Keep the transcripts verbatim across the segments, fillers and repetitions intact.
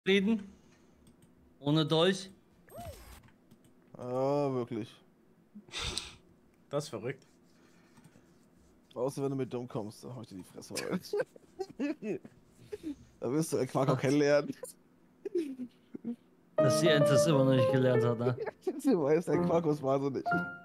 Frieden? Ohne Dolch? Ah, wirklich. Das ist verrückt. Außer wenn du mit dumm kommst, dann hau ich dir die Fresse rein. Da wirst du den Quark auch kennenlernen. Dass die Ente es immer noch nicht gelernt hat, ne? Du weißt, der Quark ist wahnsinnig.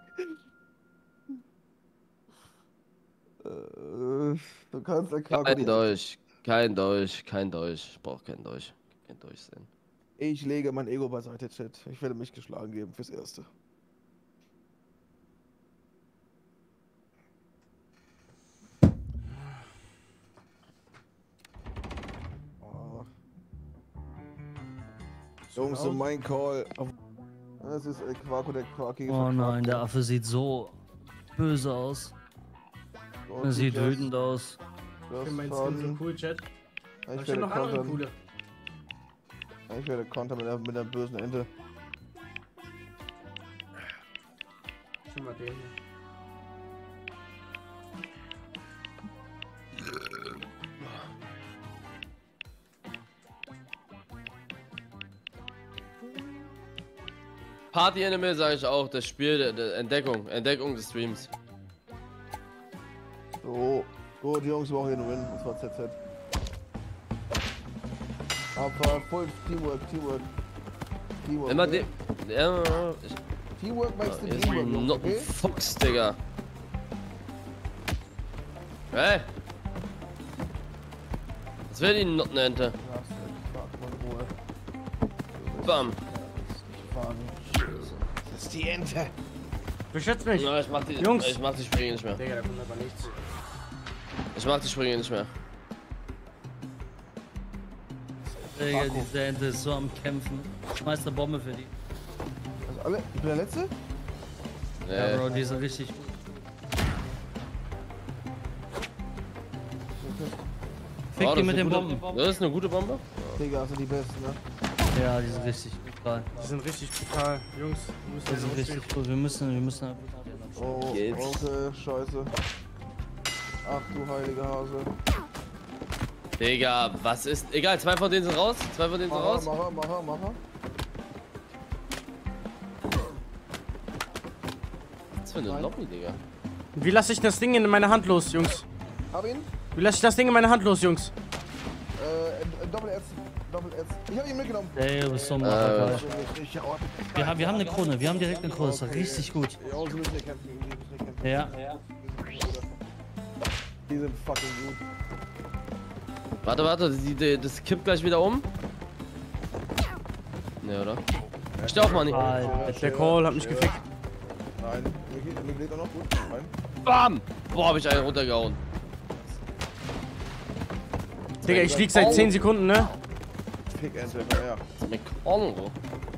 Äh, Du kannst der Quark Kein nicht. Dolch, kein Dolch, kein Dolch. Ich brauch kein Dolch. Kein Dolch sehen. Ich lege mein Ego beiseite, Chat. Ich werde mich geschlagen geben fürs Erste. Oh. Jungs, so mein Call. Das ist El Quarko, der Quarkige. Oh nein, der Affe sieht so böse aus. Er sieht wütend aus. Ich finde meinen Skin so cool, Chat. Ich Ich werde finde noch andere kontern. coole. Ich werde kontern mit der, mit der bösen Ente. Schon mal den hier. Party Animal sage ich auch, das Spiel der, der Entdeckung, Entdeckung des Streams. So, gut Jungs, wir brauchen hier einen Win, und zwar Z Z. Aber voll Teamwork, Teamwork. Teamwork. Immer okay? den. Ja, ich, Teamwork makes the jetzt Teamwork, ein Jungs, no okay? Fuchs, Digga. Hey! Was will die Nottenente? Lass den Quark mal in Ruhe. Bam! Das ist die Ente. Beschützt mich! Ja, ich mach die, Jungs. ich mach die Sprünge nicht mehr. Digga, da kommt aber nichts. Ich mach die Sprünge nicht mehr. Digga, diese Ente ist so am Kämpfen. Schmeiß eine Bombe für die. Also alle, ich bin der Letzte? Ja, Nee. Bro, die sind richtig gut. Fick Oh, die das mit ist den eine gute- Bomben. Das ist eine gute Bombe? Digga, sind die Besten, ne? Ja, die sind richtig brutal. Die sind richtig brutal. Jungs, wir müssen Die das sind richtig gut. Wir müssen, wir müssen. Oh, Geht's. okay, scheiße. Ach du heilige Hase. Digga, was ist. Egal, zwei von denen sind raus. Zwei von denen sind Macher, raus. Macher, Macher, Macher. Was für eine Lobby, Digga. Wie lasse ich das Ding in meine Hand los, Jungs? Hab ihn. Wie lasse ich das Ding in meine Hand los, Jungs? Äh, Doppel-S. Doppel-S. Ich hab ihn mitgenommen. Ey, du bist so ein Äh. Macher, Ich, ich, ich, oh, wir, haben, wir haben eine Krone, wir haben direkt eine Krone. Das war richtig gut. Ja, sie müssen nicht kämpfen. Sie müssen nicht kämpfen. Ja. Die sind fucking gut. Warte, warte, die, die, das kippt gleich wieder um. Ne, oder? Steh auf, Manni. Alter. Der Call hat mich gefickt. Nein, mir geht, mir geht auch noch gut. Nein. Bam! Boah, hab ich einen runtergehauen. Digga, ich lieg seit zehn Sekunden, ne? Fick Ente, komm her. Das ist mir Kongo.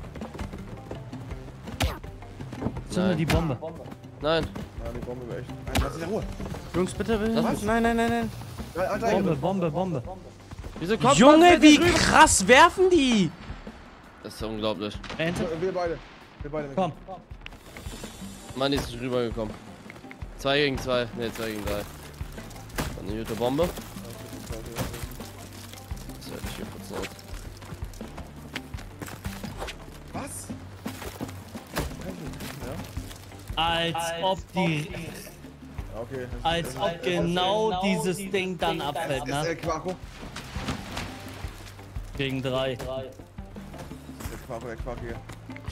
Zünde die Bombe. Nein. Ja, die Bombe war echt. Nein, lass ihn in Ruhe. Jungs, bitte, bitte. Was? Nein, nein, nein, nein. Alter, Bombe, Bombe, Bombe. Wieso kommt Junge, man wie nicht rüber? krass werfen die? Das ist unglaublich. Ente, Wir beide. Wir beide. komm. Manni ist nicht rübergekommen. Zwei gegen zwei. Ne, zwei gegen drei. Dann eine gute Bombe. Das werde ich hier kurz aus. Was? Als ob die, Okay. als ob genau dieses Ding dann abfällt, Ist der ne? Quarko? Gegen drei. Der Quarko, der Quark hier.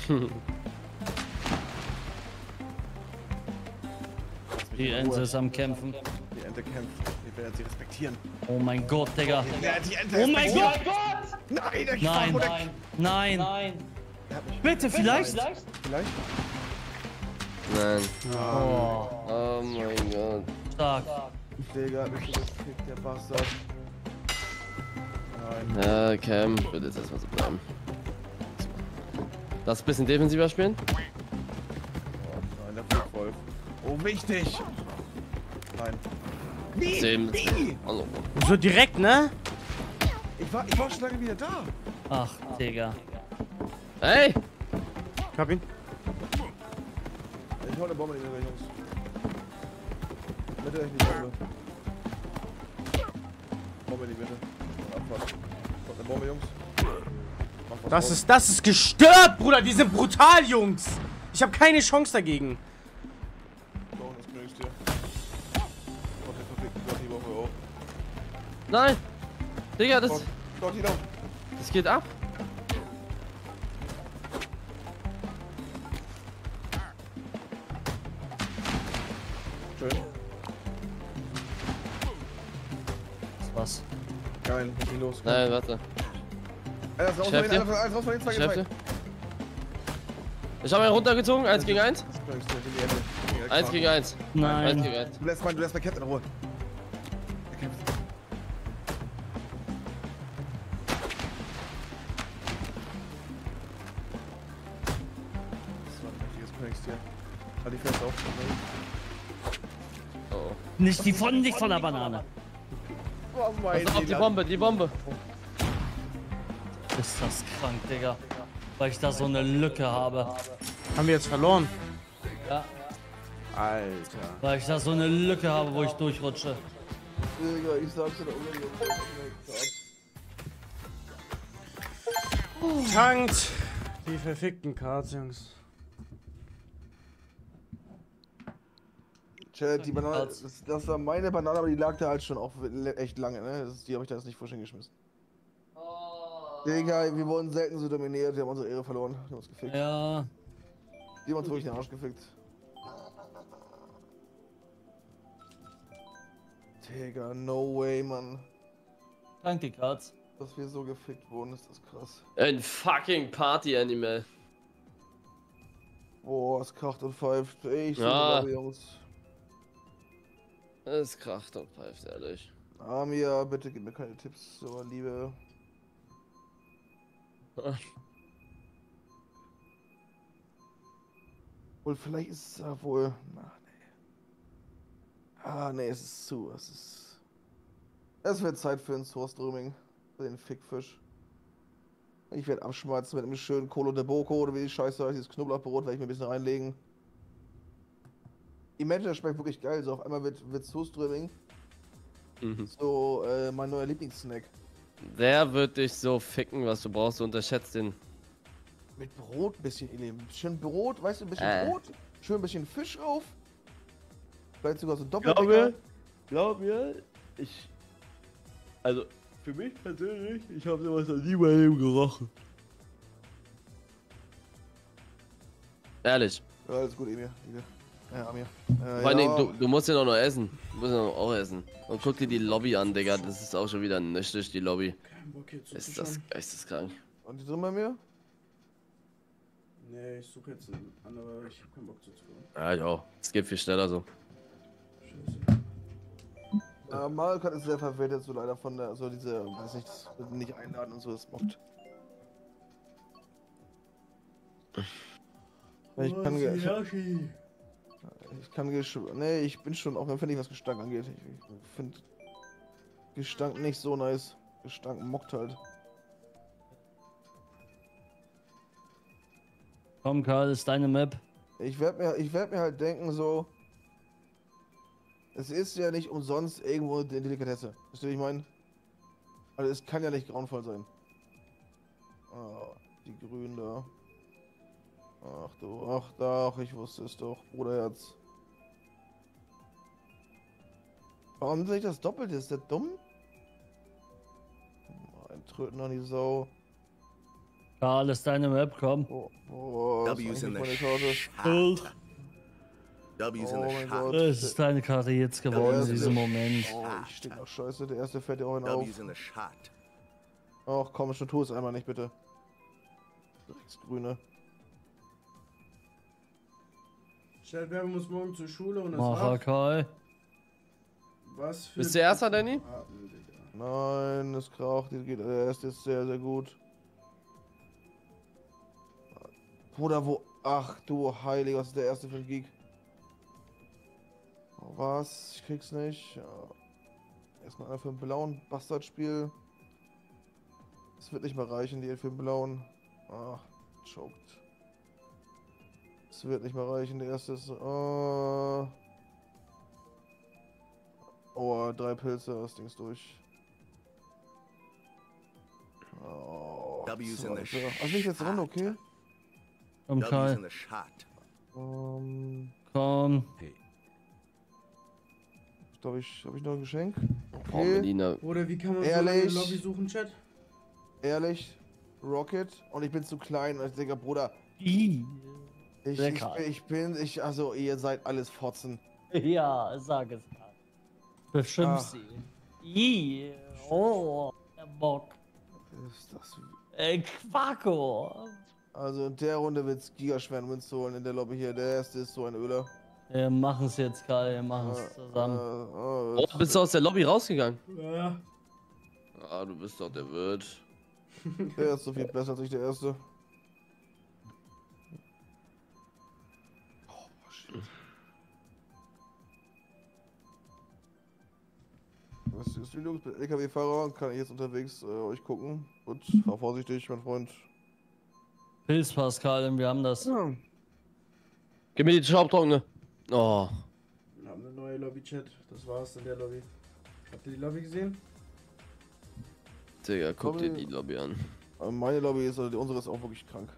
Die Ente ist am Kämpfen. Die Ente kämpft. Ich werde sie respektieren. Oh mein Gott, Digga. Ja, die Ente Oh mein Gott! Nein, der Nein, Quarko, der... nein, nein. Bitte, vielleicht? Vielleicht? Nein. Oh, Oh mein Gott. stark. Digga, bist du das Fick, der Bastard. Nein. Ja, Cam, wird jetzt erstmal so bleiben. Lass ein bisschen defensiver spielen. Oh, nein, der Flugwolf. Oh, wichtig! Nein. Wie? Zehn. Wie? Also, So direkt, ne? Ich war, ich war schon lange wieder da. Ach, Digga. hey! Ich hab ihn. Ich hau eine Bombe in die Mitte, Jungs. Mitte, in die Bombe. Bombe in die Mitte. Abfahrt. Kommt eine Bombe, Jungs. Das ist, das ist gestört, Bruder. Die sind brutal, Jungs. Ich habe keine Chance dagegen. Doch, das knüllst dir. Gott, der verfickte Gott, die Woche auch. Nein! Digga, das, Gott, Gott, hier noch. das geht ab. Schön. Das war's. Geil, was ist hier los? Nein, warte. Eins raus von Chef, den, eins raus von den, zwei gegen Schäfte. zwei. Ich habe einen runtergezogen, eins gegen eins. Das knüllst dir, die Hände. Eins gegen eins. Eins Nein. gegen eins. Du lässt mein, du lässt mein Captain in Ruhe. Er kämpft. Das war ein richtiges Königstier. Halt die fest auf. Oh, oh. Nicht die von, nicht von der Banane. Oh mein Pass auf, die Bombe, die Bombe. Ist das krank, Digga. Weil ich da so eine Lücke habe. Haben wir jetzt verloren? Ja. Alter. Weil ich da so eine Lücke habe, wo ich durchrutsche. Digga, ich sag's dir da unbedingt. Tankt. Die verfickten Cards, Jungs. Chat, die Banane, das, das war meine Banane, aber die lag da halt schon auch echt lange, ne? Das ist, die habe ich da jetzt nicht frisch hingeschmissen. Digga, wir wurden selten so dominiert, wir haben unsere Ehre verloren. Die haben uns gefickt. Ja. Die haben uns wirklich den Arsch gefickt. Digga, no way, Mann. Danke, Cards. Dass wir so gefickt wurden, ist das krass. Ein fucking Party-Animal. Boah, es kracht und pfeift. Ey, ich Ja. sehe Jungs. Es kracht und pfeift, ehrlich. Amia, bitte gib mir keine Tipps, aber Liebe. Und vielleicht ist es ja wohl. Ach, nee. Ah, nee, es ist zu. Es ist. Es wird Zeit für ein Source-Drumming. Für den Fickfisch. Ich werde abschmatzen mit einem schönen Colo de Boco oder wie die Scheiße heißt, dieses Knoblauchbrot, werde ich mir ein bisschen reinlegen. Imagine, das schmeckt wirklich geil. So auf einmal wird, wird Source-Drumming Mhm. so äh, mein neuer Lieblingssnack. Der wird dich so ficken, was du brauchst. Du unterschätzt den. Mit Brot ein bisschen, ihr Lieben. Schön Brot, weißt du, ein bisschen Äh. Brot. Schön ein bisschen Fisch drauf. Vielleicht sogar so Glaub Doppeldecker. mir, glaub mir, ich. Also, für mich persönlich, ich habe sowas noch nie bei ihm gerochen. Ehrlich. Ja, alles gut, Emir. Liebe. Ja, Amir. Äh, Vor allen Dingen, ja. du, du musst den auch noch essen. Du musst den auch essen. Und guck dir die Lobby an, Digga. Das ist auch schon wieder nüchtig, die Lobby. Kein Bock hier Ist das geisteskrank. Und die sind bei mir? Nee, ich suche jetzt einen anderen. Ich hab keinen Bock zuzuschauen. Ja, ich auch. Es geht viel schneller so. Scheiße. Ja, Mario Kart ist sehr verwirrt jetzt so leider von der, so diese, weiß nicht, das wird nicht einladen und so, das mockt. Ich kann, ge- ich, ich kann gesch- nee, ich bin schon auch empfindlich, was Gestank angeht. Ich, ich finde Gestank nicht so nice. Gestank mockt halt. Komm, Karl, ist deine Map. Ich werde mir, ich werd mir halt denken so, es ist ja nicht umsonst irgendwo eine Delikatesse. Weißt du, wie ich meine? Also es kann ja nicht grauenvoll sein. Ah, die Grünen da. Ach du, ach doch, ich wusste es doch, Bruderherz. Warum sehe ich das doppelt? Ist der dumm? Ein Tröten an die Sau. Karl, ist deine Map, komm. Oh, oh, das W's ist in eigentlich the meine Karte. shot. W's in Oh the mein shot. Gott. Das ist deine Karte jetzt geworden in diesem Moment. Oh, ich stehe noch scheiße, der erste fällt ja auch hin auf. W's in the shot. Ach komm, schon tu es einmal nicht, bitte. Grüne. Chat, wer muss morgen zur Schule und es Macher, macht? Karl. Was für... Bist du Erster, Danny? Arten, Digga. Nein, es kraucht, die geht, der erste ist sehr, sehr gut. Bruder, wo? Ach du Heilig, was ist der erste für ein Geek? Oh, was? Ich krieg's nicht. Ja. Erstmal einer für einen blauen Bastardspiel. Das wird nicht mehr reichen, die für den blauen. Ach, choked. Das wird nicht mehr reichen, der erste ist. Oh, oh drei Pilze, das Ding ist durch. Oh, W's in the so, also bin ich jetzt dran, okay? Komm, W's Karl. in the shot. Ähm, Komm. ich glaube, ich habe ich noch ein Geschenk. Oh, Okay, Melina. Oder wie kann man so Ehrlich? eine Lobby suchen, Chat? ehrlich, Rocket und ich bin zu klein und ich denke, Bruder, Ih. ich, Sehr ich, kalt. bin, ich bin, ich, also ihr seid alles Fotzen. Ja, sag es mal. Beschimpf Ah. sie. Ih. Oh, der Bock. Ist das, Ey, Quacko. also in der Runde wird es gigaschwer Wins zu holen in der Lobby hier. Der erste ist so ein Öler. Wir machen es jetzt, Karl. Wir machen Äh, es zusammen. äh, oh, Oh, das- bist du aus der Lobby rausgegangen? Ja. Ah, du bist doch der Wirt. Der ist so viel besser als ich, der erste. Oh, shit. Was ist die Jungs mit L K W-Fahrer? Kann ich jetzt unterwegs äh, euch gucken? Gut, fahr vorsichtig, mein Freund. Pilz, Pascal, wir haben das. Ja. Gib mir die Schraubtrockene. Oh. Wir haben eine neue Lobby, Chat. Das war's in der Lobby. Habt ihr die Lobby gesehen? Digga, guck dir Lobby- die Lobby an. Aber meine Lobby ist, also die unsere ist auch wirklich krank.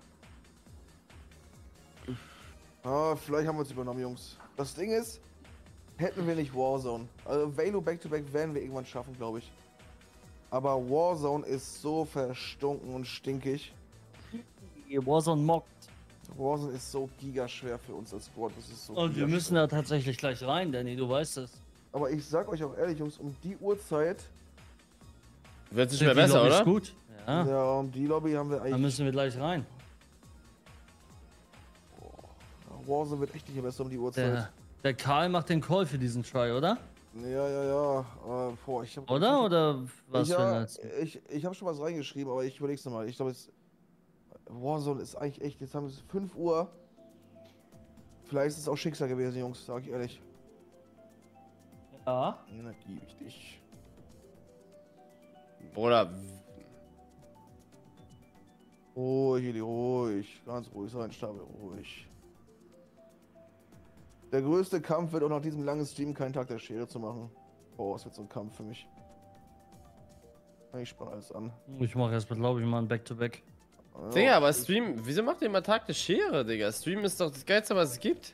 Ah, vielleicht haben wir uns übernommen, Jungs. Das Ding ist, hätten wir nicht Warzone. Also Valo Back-to-Back werden wir irgendwann schaffen, glaube ich. Aber Warzone ist so verstunken und stinkig. Warzone mockt. Warzone ist so gigaschwer für uns als Squad. Das ist so Und wir gigaschwer. müssen da tatsächlich gleich rein, Danny, du weißt es. Aber ich sag euch auch ehrlich, Jungs, um die Uhrzeit, Wird nicht Die mehr besser, Lobby ist oder? gut. Ja, ja, um die Lobby haben wir dann eigentlich. müssen wir gleich rein. Warzone wird echt nicht mehr besser um die Uhrzeit. Der, der Karl macht den Call für diesen Try, oder? Ja, ja, ja. Äh, boah, ich hab, Oder? Oder was ich, für ja, ein Netz? ich, ich habe schon was reingeschrieben, aber ich überleg's nochmal. Ich glaube, es. Warzone ist eigentlich echt. Jetzt haben wir es fünf Uhr. Vielleicht ist es auch Schicksal gewesen, Jungs, sag ich ehrlich. Ja. Energie wichtig. Bruder, Ruhig, Eli, ruhig. Ganz ruhig sein, Stabel, ruhig. Der größte Kampf wird auch nach diesem langen Stream keinen Tag der Schere zu machen. Boah, es wird so ein Kampf für mich. Ich spann alles an. Ich mache erst mit, glaube ich, mal ein Back-to-Back. Ja, Digga, aber ich- Stream, wieso macht ihr immer Tag der Schere, Digga? Stream ist doch das Geilste, was es gibt.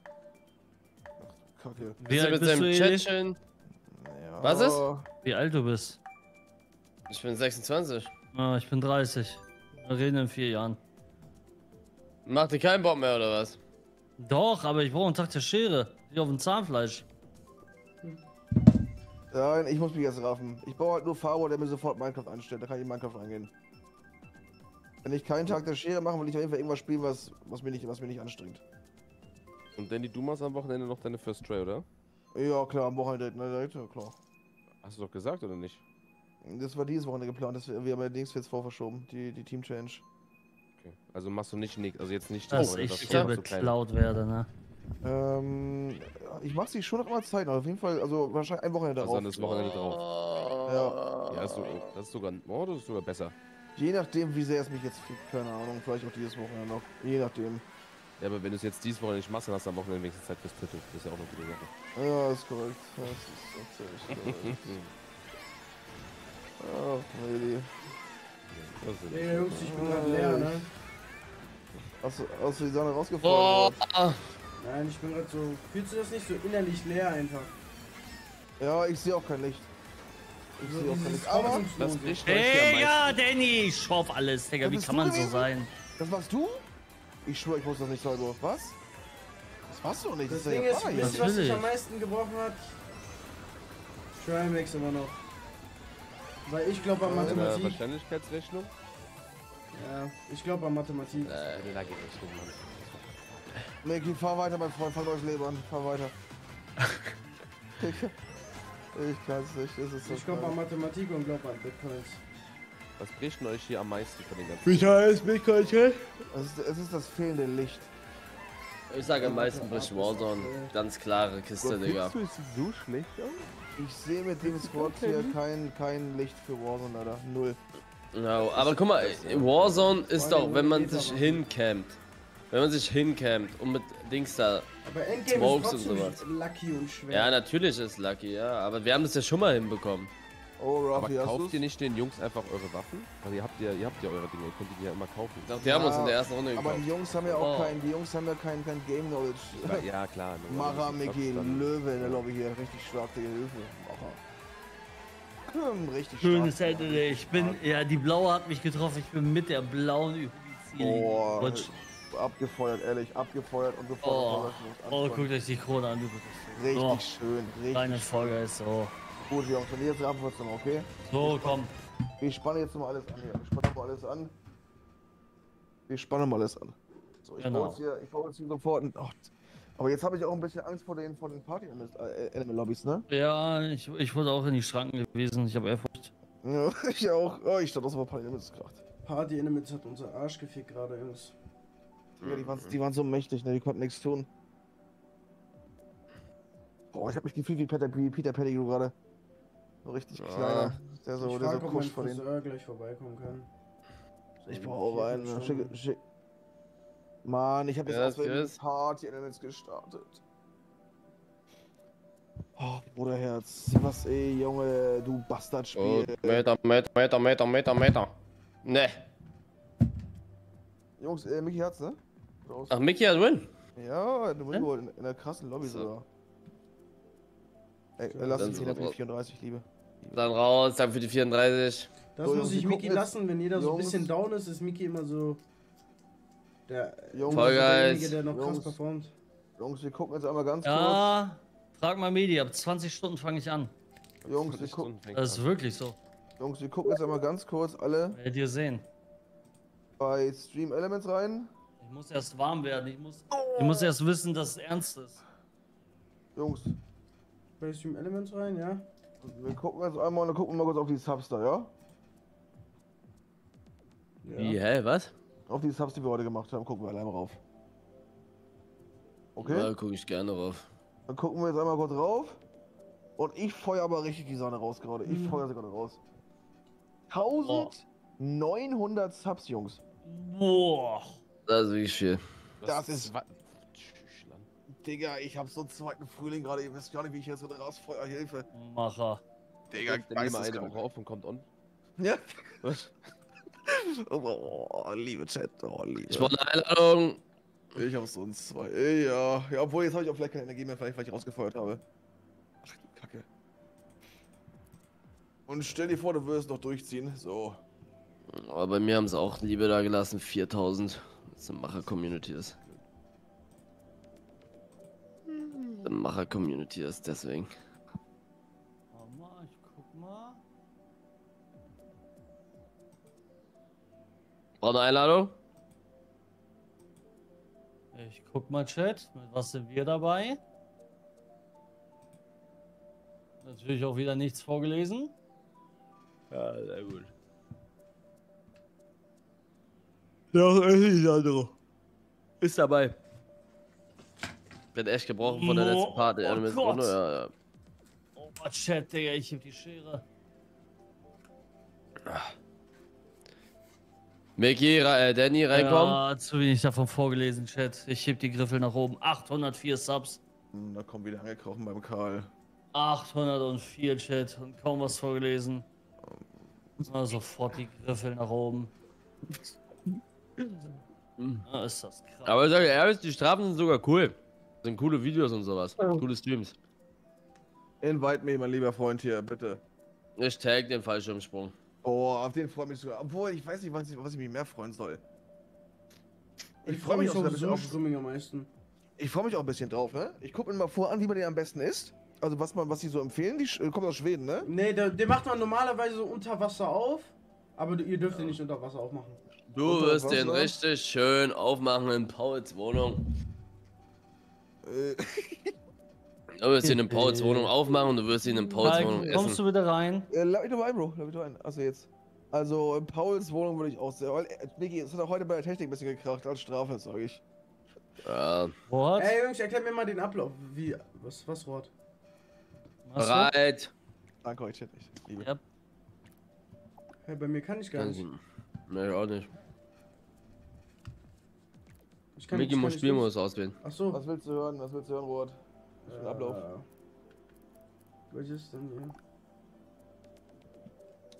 Kacke. Wie Willst du alt mit bist seinem du, Chat Eli? chillen? Ja. Was ist? Wie alt du bist? Ich bin sechsundzwanzig. Ah, ich bin dreißig. Wir reden in vier Jahren. Macht dir keinen Bock mehr, oder was? Doch, aber ich brauche einen Tag der Schere. Ich auf dem Zahnfleisch. Nein, ich muss mich jetzt raffen. Ich baue halt nur Faro, der mir sofort Minecraft einstellt. Da kann ich in Minecraft reingehen. Wenn ich keinen Tag der Schere mache, will ich auf jeden Fall irgendwas spielen, was, was, mir, nicht, was mir nicht anstrengt. Und Danny, du machst am Wochenende noch deine First Try, oder? Ja, klar, am Wochenende, ne, direkt, ja, klar. Hast du doch gesagt, oder nicht? Das war dieses Wochenende geplant, das, wir haben ja Dings jetzt vorverschoben, die, die Team Change. Okay. Also machst du nicht, nicht also jetzt nicht Dass Wochenende, ich das hier war so klein. beklaut werde, ne? Ähm, ich mach sie schon noch immer Zeit, aber auf jeden Fall, also wahrscheinlich ein Wochenende Also darauf. dann ist Wochenende drauf. Ja. Ja, ist so, das ist sogar, oh, das ist sogar besser. Je nachdem, wie sehr es mich jetzt fickt, keine Ahnung, vielleicht auch dieses Wochenende noch. Je nachdem. Ja, aber wenn du es jetzt dieses Wochenende nicht machst, dann hast du am Wochenende wenigstens Zeit fürs Dritte. Das ist ja auch eine gute Sache. Ja, ist korrekt. Das ist tatsächlich korrekt. Oh, really. Das ist Ey, Jungs, ich bin gerade leer, ne? Hast du, hast du die Sonne Boah. rausgefallen? Nein, ich bin gerade so. Fühlst du das nicht so innerlich leer einfach? Ja, ich sehe auch kein Licht. Ich So sehe auch kein dieses Licht. Aber, Hoffnungslose. Das bricht euch hier am Digga, meisten. Danny, ich schauf alles, Digga. Was Wie bist kann du man so gewesen? sein? das warst du? Ich schwöre, ich wusste das nicht, Salvo. Was? Das warst du doch nicht. Das ist Ding ja ist, Japaner wisst hier. ihr, was sich Natürlich. am meisten gebrochen hat? Trimax immer noch. Weil ich glaube an Ja, Äh, Mathematik. Wahrscheinlichkeitsrechnung? Ja, ich glaube an Mathematik. Äh, da geht nicht rum, Mann. Mickey, fahr weiter, mein Freund. Fang neues Leben an. Fahr weiter. ich, ich kann's nicht. Das ist so Ich glaube krank. an Mathematik und glaube an Bitcoins. Was bricht denn euch hier am meisten von den ganzen? heißt Bitcoin, Es ist, es ist das fehlende Licht. Ich sage am meisten bricht Warzone. Ganz klare Kiste, Digga. du, ist so schlecht aus? Ich sehe mit dem Squad hier kein, kein Licht für Warzone, leider. Null. No, aber guck mal, Warzone ist doch, wenn man sich hincampt. Wenn man sich hincampt und mit Dings da. Aber Endgame Smokes ist und trotzdem sowas. lucky und schwer. Ja, natürlich ist Lucky, ja. Aber wir haben das ja schon mal hinbekommen. Oh, Aber Raffi, hast kauft du's? ihr nicht den Jungs einfach eure Waffen? Also ihr habt ja, ihr habt ja eure Dinge, ihr könnt die ja immer kaufen. Doch, die haben uns in der ersten Runde Aber gekauft. die Jungs haben ja auch Oh. kein, die Jungs haben ja kein, kein Game Knowledge. Aber, ja klar. nur wenn Mara, du die Mickey, zockst, dann- Löwe in der Lobby hier, richtig stark, die Hilfe. Mara. Hm, richtig Schönes stark. Ende. Ich bin, ja, die blaue hat mich getroffen. Ich bin mit der blauen über die Ziellinie Boah, gerutscht. abgefeuert, ehrlich, abgefeuert und sofort. Oh, sofort oh, anspannen. guckt euch die Krone an, du bist Richtig so. schön, richtig Kleine Folge ist so. gut, Jungs. Und jetzt ab wird's dann, okay? So, komm. Wir spannen jetzt mal alles an hier. Wir spannen mal alles an. Wir spannen mal alles an. So, ich Genau. hau jetzt hier, ich hau jetzt hier sofort. Ach, aber jetzt habe ich auch ein bisschen Angst vor den, vor den Party-Animal-Lobbys, ne? Ja, ich, ich wurde auch in die Schranken gewesen. Ich habe Ehrfurcht. Ja, ich auch. Oh, ich stand aus dem Party-Animals gekracht. Party Animals hat unser Arsch gefickt gerade, Jungs. Ja, die waren, die waren so mächtig, ne? Die konnten nichts tun. Boah, ich hab mich gefühlt wie Peter, wie Peter Pettigrew gerade. So richtig Ja. kleiner. Der so, ich der so frag, ob mein kuscht vor den. Friseur gleich vorbeikommen kann. Ich So brauche vier, einen. fünf Schick, Stunden. schick. Mann, ich hab jetzt Ja, aus Versehen tschüss. Party Animals gestartet. Oh, Bruderherz. Was ey, Junge, du Oh, Bastardspiel. Meter, Meter, Meter, Meter, Meter, Meter. Ne. Jungs, äh, Mickey hat's, ne? Raus. Ach, Mickey hat Win. Ja, du bist Hä? wohl in, in der krassen Lobby So. sogar. Ey, äh, lass Dann uns so jeder für die raus. vierunddreißig, Liebe. Dann raus, dann für die vierunddreißig. Das So, muss Jungs, ich wir Miki gucken jetzt- lassen, wenn jeder so ein Jungs. bisschen down ist, ist Miki immer so der, Jungs, Voll geil. derjenige, der noch krass Jungs. performt. Jungs, wir gucken jetzt einmal ganz Ja, frag mal Medi. Ab zwanzig Stunden fange ich an. kurz. Jungs, wir gucken, Das ist wirklich so. Jungs, wir gucken jetzt einmal ganz kurz alle Werdet ihr sehen. bei Stream Elements rein. Ich muss erst warm werden. Ich muss, ich muss erst wissen, dass es ernst ist. Jungs, Bei Stream Elements rein, ja? wir gucken jetzt einmal und dann gucken wir mal kurz auf die Subs da, ja? Wie, hä, was? Auf die Subs, die wir heute gemacht haben, gucken wir alleine rauf. Okay? Da gucke ich gerne drauf. Dann gucken wir jetzt einmal kurz rauf. Und ich feuer aber richtig die Sonne raus gerade. Ich feuer sie gerade raus. eintausendneunhundert Subs, Jungs. Boah. Das ist wirklich viel. Das ist- Zwei- Digga, ich hab so einen zweiten Frühling gerade. Ihr wisst gar nicht, wie ich jetzt so rausfeuer. Hilfe. Macher. Digga, Dann nehmen wir eine Woche auf und kommt on. Ja. Oh, liebe Chat. Oh, liebe. Ich wollte eine Einladung. Ich hab so einen zwei. Ey, ja. Ja, obwohl jetzt habe ich auch vielleicht keine Energie mehr, vielleicht, weil ich rausgefeuert habe. Ach du Kacke. Und stell dir vor, du würdest noch durchziehen. So. Aber bei mir haben sie auch Liebe da gelassen, viertausend. Das ist eine Macher-Community ist. Eine Macher-Community ist deswegen. Warte mal, ich guck mal. Braucht eine Einladung? Ich guck mal, Chat. Mit was sind wir dabei? Natürlich auch wieder nichts vorgelesen. Ja, sehr gut. Ja, ist andere. Ist dabei. Bin echt gebrochen von der letzten Oh, Party. oh Animals Gott. Runde, ja, ja. Oh, Chat, Digga, ich heb die Schere. Mickey, äh, Danny, reinkommen. Ja, zu wenig davon vorgelesen, Chat. Ich heb die Griffel nach oben. achthundertvier Subs. Hm, Da kommen wieder angekrochen beim Karl. achthundertvier, Chat. Und kaum was vorgelesen. Na, sofort die Griffel nach oben. Ah, ist das krass. Aber ich sage ehrlich, die Strafen sind sogar cool. Sind coole Videos und sowas. Coole Streams. Invite me, mein lieber Freund hier, bitte. Ich tag den Fallschirmsprung. Oh, auf den freue ich mich sogar. Obwohl, ich weiß nicht, was ich, was ich mich mehr freuen soll. Ich freue mich auch sogar ein auf bisschen so auf- Ströming am meisten. Ich freue mich auch ein bisschen drauf, ne? Ich gucke mir mal vor an, wie man den am besten isst. Also was man, was sie so empfehlen. Die sch- kommt aus Schweden, ne? Nee, der, den macht man normalerweise so unter Wasser auf, aber ihr dürft den nicht unter Wasser aufmachen. Du Unter wirst den Wasser? richtig schön aufmachen in Pauls Wohnung. Äh, Du wirst ihn in Pauls Wohnung aufmachen und du wirst ihn in Pauls Mike, Wohnung kommst essen. du bitte rein? äh, lad mich doch mal ein, Bro. Lad mich doch ein. Achso, jetzt. Also in Pauls Wohnung würde ich auch sehr. Weil, äh, Niki, es hat auch heute bei der Technik ein bisschen gekracht als Strafe, sag ich. Ja, What? Ey Jungs, erklär mir mal den Ablauf. Wie, was, was, Rot? Was du? bereit. Danke euch, Chat. Ich liebe. Ja. Hey, bei mir kann ich gar nicht. Nee, auch nicht. Ich kann, Mickey ich kann muss nicht Spielmodus auswählen. Ach so. Was willst du hören? Was willst du hören, Robert? Was für ein Ablauf? Äh, welches denn hier?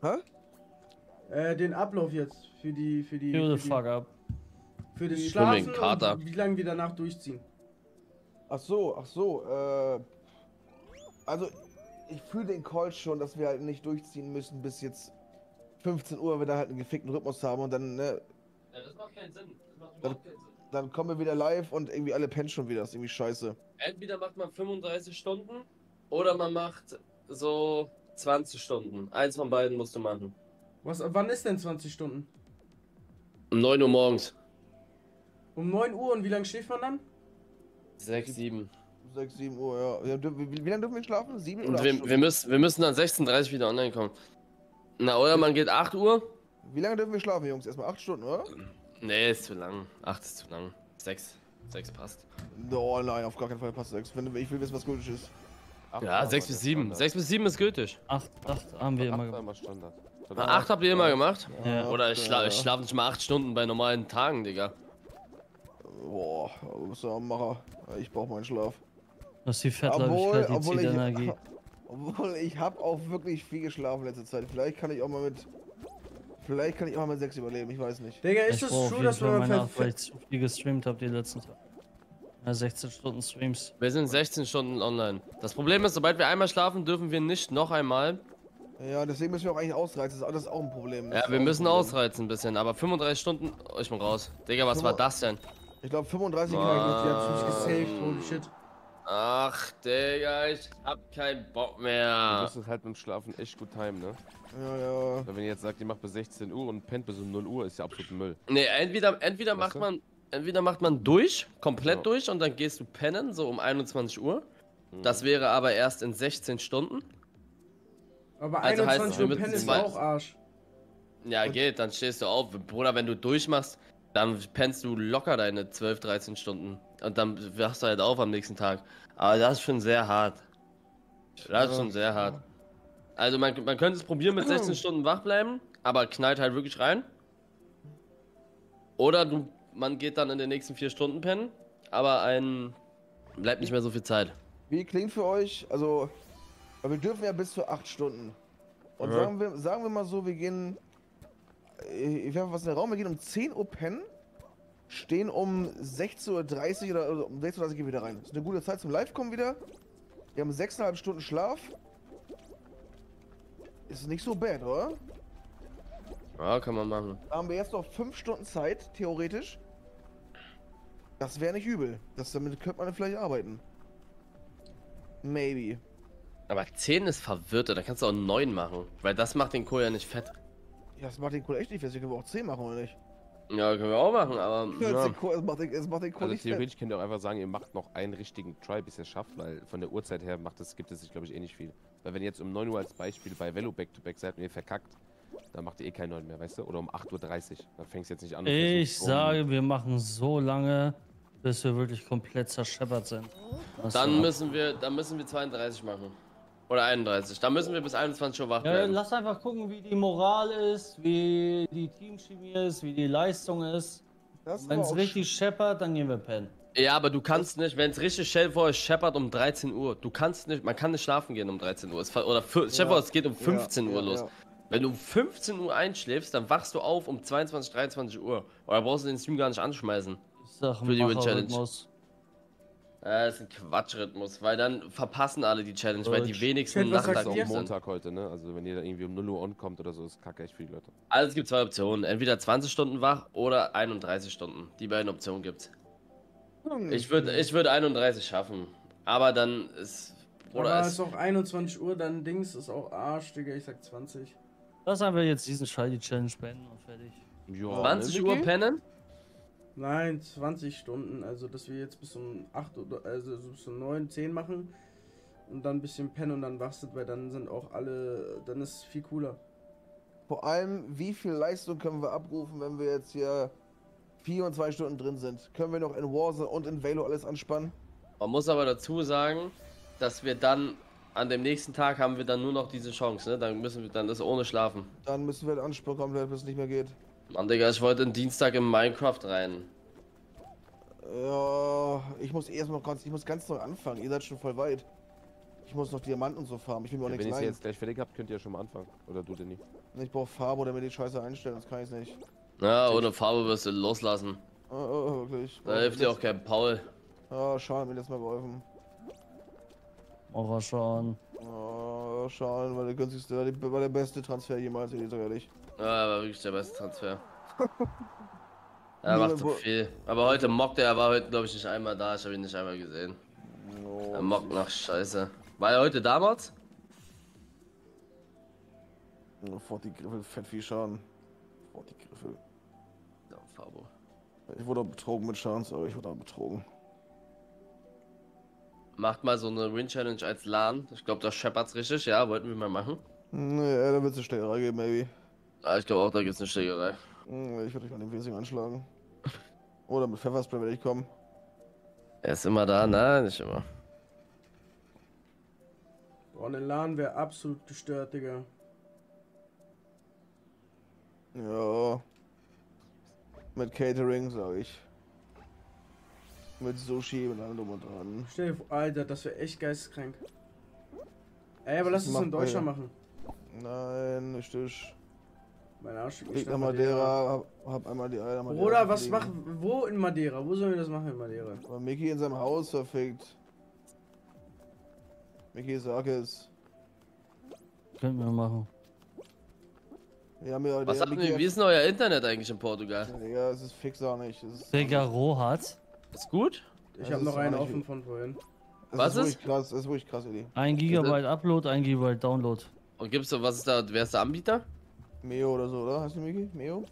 Hä? Äh, den Ablauf jetzt für die, für die, Kill the für, die, fuck up. für das Swimming, Schlafen Kater. und wie lange wir danach durchziehen. Ach so, ach so, äh. Also, ich fühle den Call schon, dass wir halt nicht durchziehen müssen bis jetzt fünfzehn Uhr, wenn wir halt einen gefickten Rhythmus haben und dann, ne, Ja, das macht keinen Sinn. Das macht überhaupt keinen dann kommen wir wieder live und irgendwie alle pennen schon wieder. Das ist irgendwie scheiße. Entweder macht man fünfunddreißig Stunden oder man macht so zwanzig Stunden. Eins von beiden musst du machen. Was, wann ist denn zwanzig Stunden? Um neun Uhr morgens. Um neun Uhr und wie lange schläft man dann? sechs, sieben. sechs, sieben Uhr, ja. ja dür- wie, wie lange dürfen wir schlafen? sieben oder Und acht wir, Stunden? wir, müssen, wir müssen dann sechzehn Uhr dreißig wieder online kommen. Na, oder man geht acht Uhr. Wie lange dürfen wir schlafen, Jungs? Erstmal acht Stunden, oder? Nee, ist zu lang. acht ist zu lang. sechs. sechs passt. Oh nein, auf gar keinen Fall passt sechs. Wenn, ich will wissen, was gültig ist. Ja, sechs bis sieben. sechs bis sieben ist gültig. acht, acht haben wir immer Immer, gemacht. immer Standard. Na, acht habt ihr immer gemacht? Ja. Oder ich, schla ja. ich schlafe nicht mal acht Stunden bei normalen Tagen, Digga. Boah, was soll man machen? Ich brauch meinen Schlaf. Das ist die Obwohl, Fettleibigkeit, die obwohl zieht ich, Energie. obwohl ich habe auch wirklich viel geschlafen in letzter Zeit. Vielleicht kann ich auch mal mit, vielleicht kann ich auch mal mit sechs überleben. Ich weiß nicht. Digga, ist Ich das brauche auf true, jeden dass Fall man meine mal Nacht, weil ich zu viel gestreamt habe die letzten Tage. Ja, sechzehn Stunden Streams. Wir sind sechzehn Stunden online. Das Problem ist, sobald wir einmal schlafen, dürfen wir nicht noch einmal. Ja, deswegen müssen wir auch eigentlich ausreizen. Das ist auch- das ist auch ein Problem. Das Ja, ist wir auch ein müssen Problem. ausreizen ein bisschen, aber fünfunddreißig Stunden. Oh, ich bin raus. Digga, was war das denn? Ich glaube fünfunddreißig Mann. genau. Die hat mich gesaved, holy shit. Ach, Digga, ich hab keinen Bock Du mehr. musst es halt mit dem Schlafen echt gut timen, ne? Ja, ja. Weil wenn ihr jetzt sagt, ihr macht bis sechzehn Uhr und pennt bis um null Uhr, ist ja absolut Müll. Nee, entweder, entweder Weißt macht du? man. Entweder macht man durch, komplett Ja. durch und dann gehst du pennen, so um einundzwanzig Uhr. Mhm. Das wäre aber erst in sechzehn Stunden. Aber Also heißt, einundzwanzig wir Uhr müssen pennen ist zwei- auch Arsch. Ja, geht, dann stehst du auf. Bruder, wenn du durchmachst, dann pennst du locker deine zwölf, dreizehn Stunden. Und dann wachst du halt auf am nächsten Tag. Aber das ist schon sehr hart. Das ist schon sehr hart. Also man, man könnte es probieren mit sechzehn Stunden wach bleiben, aber knallt halt wirklich rein. Oder du, man geht dann in den nächsten vier Stunden pennen, aber ein bleibt nicht mehr so viel Zeit. Wie klingt für euch, also, weil wir dürfen ja bis zu acht Stunden. Und Mhm. sagen, wir, sagen wir mal so, wir gehen, ich werfe was in den Raum, wir gehen um zehn Uhr pennen, stehen um sechzehn Uhr dreißig oder also um sechzehn Uhr dreißig gehen wir wieder rein. Das ist eine gute Zeit zum Live-Kommen wieder. Wir haben sechseinhalb Stunden Schlaf. Ist nicht so bad, oder? Ja, kann man machen. Da haben wir jetzt noch fünf Stunden Zeit, theoretisch. Das wäre nicht übel. Das, damit könnte man vielleicht arbeiten. Maybe. Aber zehn ist verwirrter, da kannst du auch neun machen. Weil das macht den Kohl ja nicht fett. Ja, das macht den Kohl echt nicht fest. Wir können auch zehn machen, oder nicht? Ja, können wir auch machen, aber. Ja. Ja. Das, Kohl, das macht den, das macht den Kohl Also nicht fett. theoretisch könnt ihr auch einfach sagen, ihr macht noch einen richtigen Try, bis ihr es schafft, weil von der Uhrzeit her macht es, gibt es sich, glaube ich, eh nicht viel. Weil wenn ihr jetzt um neun Uhr als Beispiel bei Velo Back-to-Back seid und ihr verkackt, dann macht ihr eh keinen neun mehr, weißt du? Oder um acht Uhr dreißig. Dann fängst du jetzt nicht an. du Ich versuchst um- sage, wir machen so lange, bis wir wirklich komplett zerscheppert sind. Das Dann war- müssen wir, dann müssen wir zweiunddreißig machen. Oder einunddreißig. Dann müssen wir bis einundzwanzig Uhr wach Ja, bleiben. lass einfach gucken, wie die Moral ist, wie die Teamchemie ist, wie die Leistung ist. Das Wenn war es auch richtig scheppert, dann gehen wir pennen. Ja, aber du kannst nicht, wenn es richtig schnell vor euch scheppert um dreizehn Uhr. Du kannst nicht, man kann nicht schlafen gehen um dreizehn Uhr. Es, ver- oder für, stell dir vor, es geht um fünfzehn Uhr ja, los. ja. Wenn du um fünfzehn Uhr einschläfst, dann wachst du auf um zweiundzwanzig, dreiundzwanzig Uhr. Oder brauchst du den Stream gar nicht anschmeißen. Ich sag, Für die Win-Challenge. Macherrhythmus. Ja, das ist ein Quatschrhythmus, weil dann verpassen alle die Challenge, weil die Deutsch. wenigsten Chat, was Das ist sagt auch ihr? nachtaktiv sind. Montag heute, ne? Also wenn ihr da irgendwie um null Uhr on kommt oder so, ist kacke echt für die Leute. Also es gibt zwei Optionen, entweder zwanzig Stunden wach oder einunddreißig Stunden. Die beiden Optionen gibt's. Hm. Ich würde ich würd einunddreißig schaffen, aber dann ist... Oder Aber es, es ist auch einundzwanzig Uhr, dann Dings ist auch Arsch, Digga, ich sag zwanzig. Lass einfach jetzt diesen Schaldi-Challenge beenden und fertig. Ja, zwanzig ne, Uhr Vicky? pennen? Nein, zwanzig Stunden, also dass wir jetzt bis um acht oder also so bis um neun, zehn machen und dann ein bisschen pennen und dann wachst du, weil dann sind auch alle, dann ist es viel cooler. Vor allem, wie viel Leistung können wir abrufen, wenn wir jetzt hier vierundzwanzig Stunden drin sind? Können wir noch in Warzone und in Valo alles anspannen? Man muss aber dazu sagen, dass wir dann an dem nächsten Tag haben wir dann nur noch diese Chance, ne? Dann müssen wir dann das ohne schlafen. Dann müssen wir den Anspruch komplett, bis es nicht mehr geht. Mann, Digga, ich wollte den Dienstag in Minecraft rein. Ja, ich muss erstmal ganz, ich muss ganz neu anfangen. Ihr seid schon voll weit. Ich muss noch Diamanten und so farmen. Ich will mir auch Ja, nichts wenn ihr es leihen. jetzt gleich fertig habt, könnt ihr ja schon mal anfangen. Oder du, Danny. Ich brauche Farbe oder mir die Scheiße einstellen, das kann ich nicht. Ja, ohne Farbe wirst du loslassen. Oh, oh, wirklich. Da hilft dir auch kein Paul. Ah, Sean hat mir letztes Mal geholfen. Mach schon. Oh, Sean war der günstigste, war, die, war der beste Transfer jemals, ich sag ehrlich. Ja, war wirklich der beste Transfer. Er macht so Niemand wo- viel. Aber heute mockt er, er war heute glaube ich nicht einmal da, ich habe ihn nicht einmal gesehen. Oh, Er mockt nach Scheiße. War er heute damals? oh, Fort die Griffel, fett viel Schaden. Fort die Griffel. Ja, Fabo. Ich wurde auch betrogen mit Schaden, aber ich wurde auch betrogen. Macht mal so eine Win-Challenge als LAN. Ich glaube, das scheppert's richtig, ja, wollten wir mal machen. Nee, da wird es eine Schlägerei geben, maybe. Ah, ich glaube auch, da gibt's eine Schlägerei. Hm, Ich würde euch mal den Wesing anschlagen. Oder mit Pfefferspray werde ich kommen. Er ist immer da, nein, nicht immer. Boah, eine LAN wäre absolut gestört, Digga. Ja. Mit Catering, sag ich. Mit Sushi, mit allem drum und dran. Stell dir vor, Alter, das wäre echt geisteskrank. Ey, aber lass Das es in macht man Deutschland ja. machen. Nein, ich stich. Mein Arsch schickt Ich nach nach Madeira, hab, hab einmal die Eier. Bruder, was machen, wo in Madeira? Wo sollen wir das machen in Madeira? Aber Mickey in seinem Haus verfickt. Mickey, sag es. Können wir machen. Wir haben ja Was der habt Mickey ihr, wie ist denn euer Internet eigentlich in Portugal? Ja, es ist fix auch nicht. Es ist, Digga, Rohat. Ist gut? Ich Das habe ist noch einen auch nicht offen wie- von vorhin. es Was ist? wirklich ist? krass, es ist wirklich krass, Eddie. Ein Gigabyte Upload, ein Gigabyte Download. Und gibt's so, was ist da, wer ist der Anbieter? Meo oder so, oder? Hast du Mickey? Meo?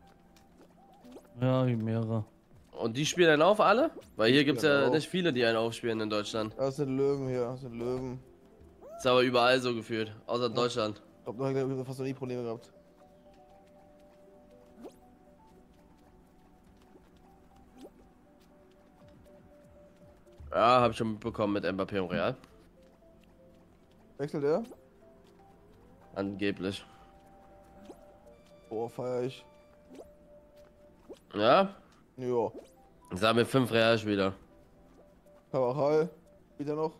Ja, gibt mehrere. Und die spielen einen auf alle? Weil hier gibt's ja Genau. nicht viele, die einen aufspielen in Deutschland. Das sind Löwen hier, das sind Löwen. Ist aber überall so gefühlt, außer in Deutschland. Ich glaub, da hab ich fast noch nie Probleme gehabt. Ja, hab ich schon mitbekommen mit Mbappé und Real. Wechselt er? Angeblich. Oh, feier ich. Ja? Jo. Jetzt haben wir fünf Real-Spieler. Carvajal. Wieder noch.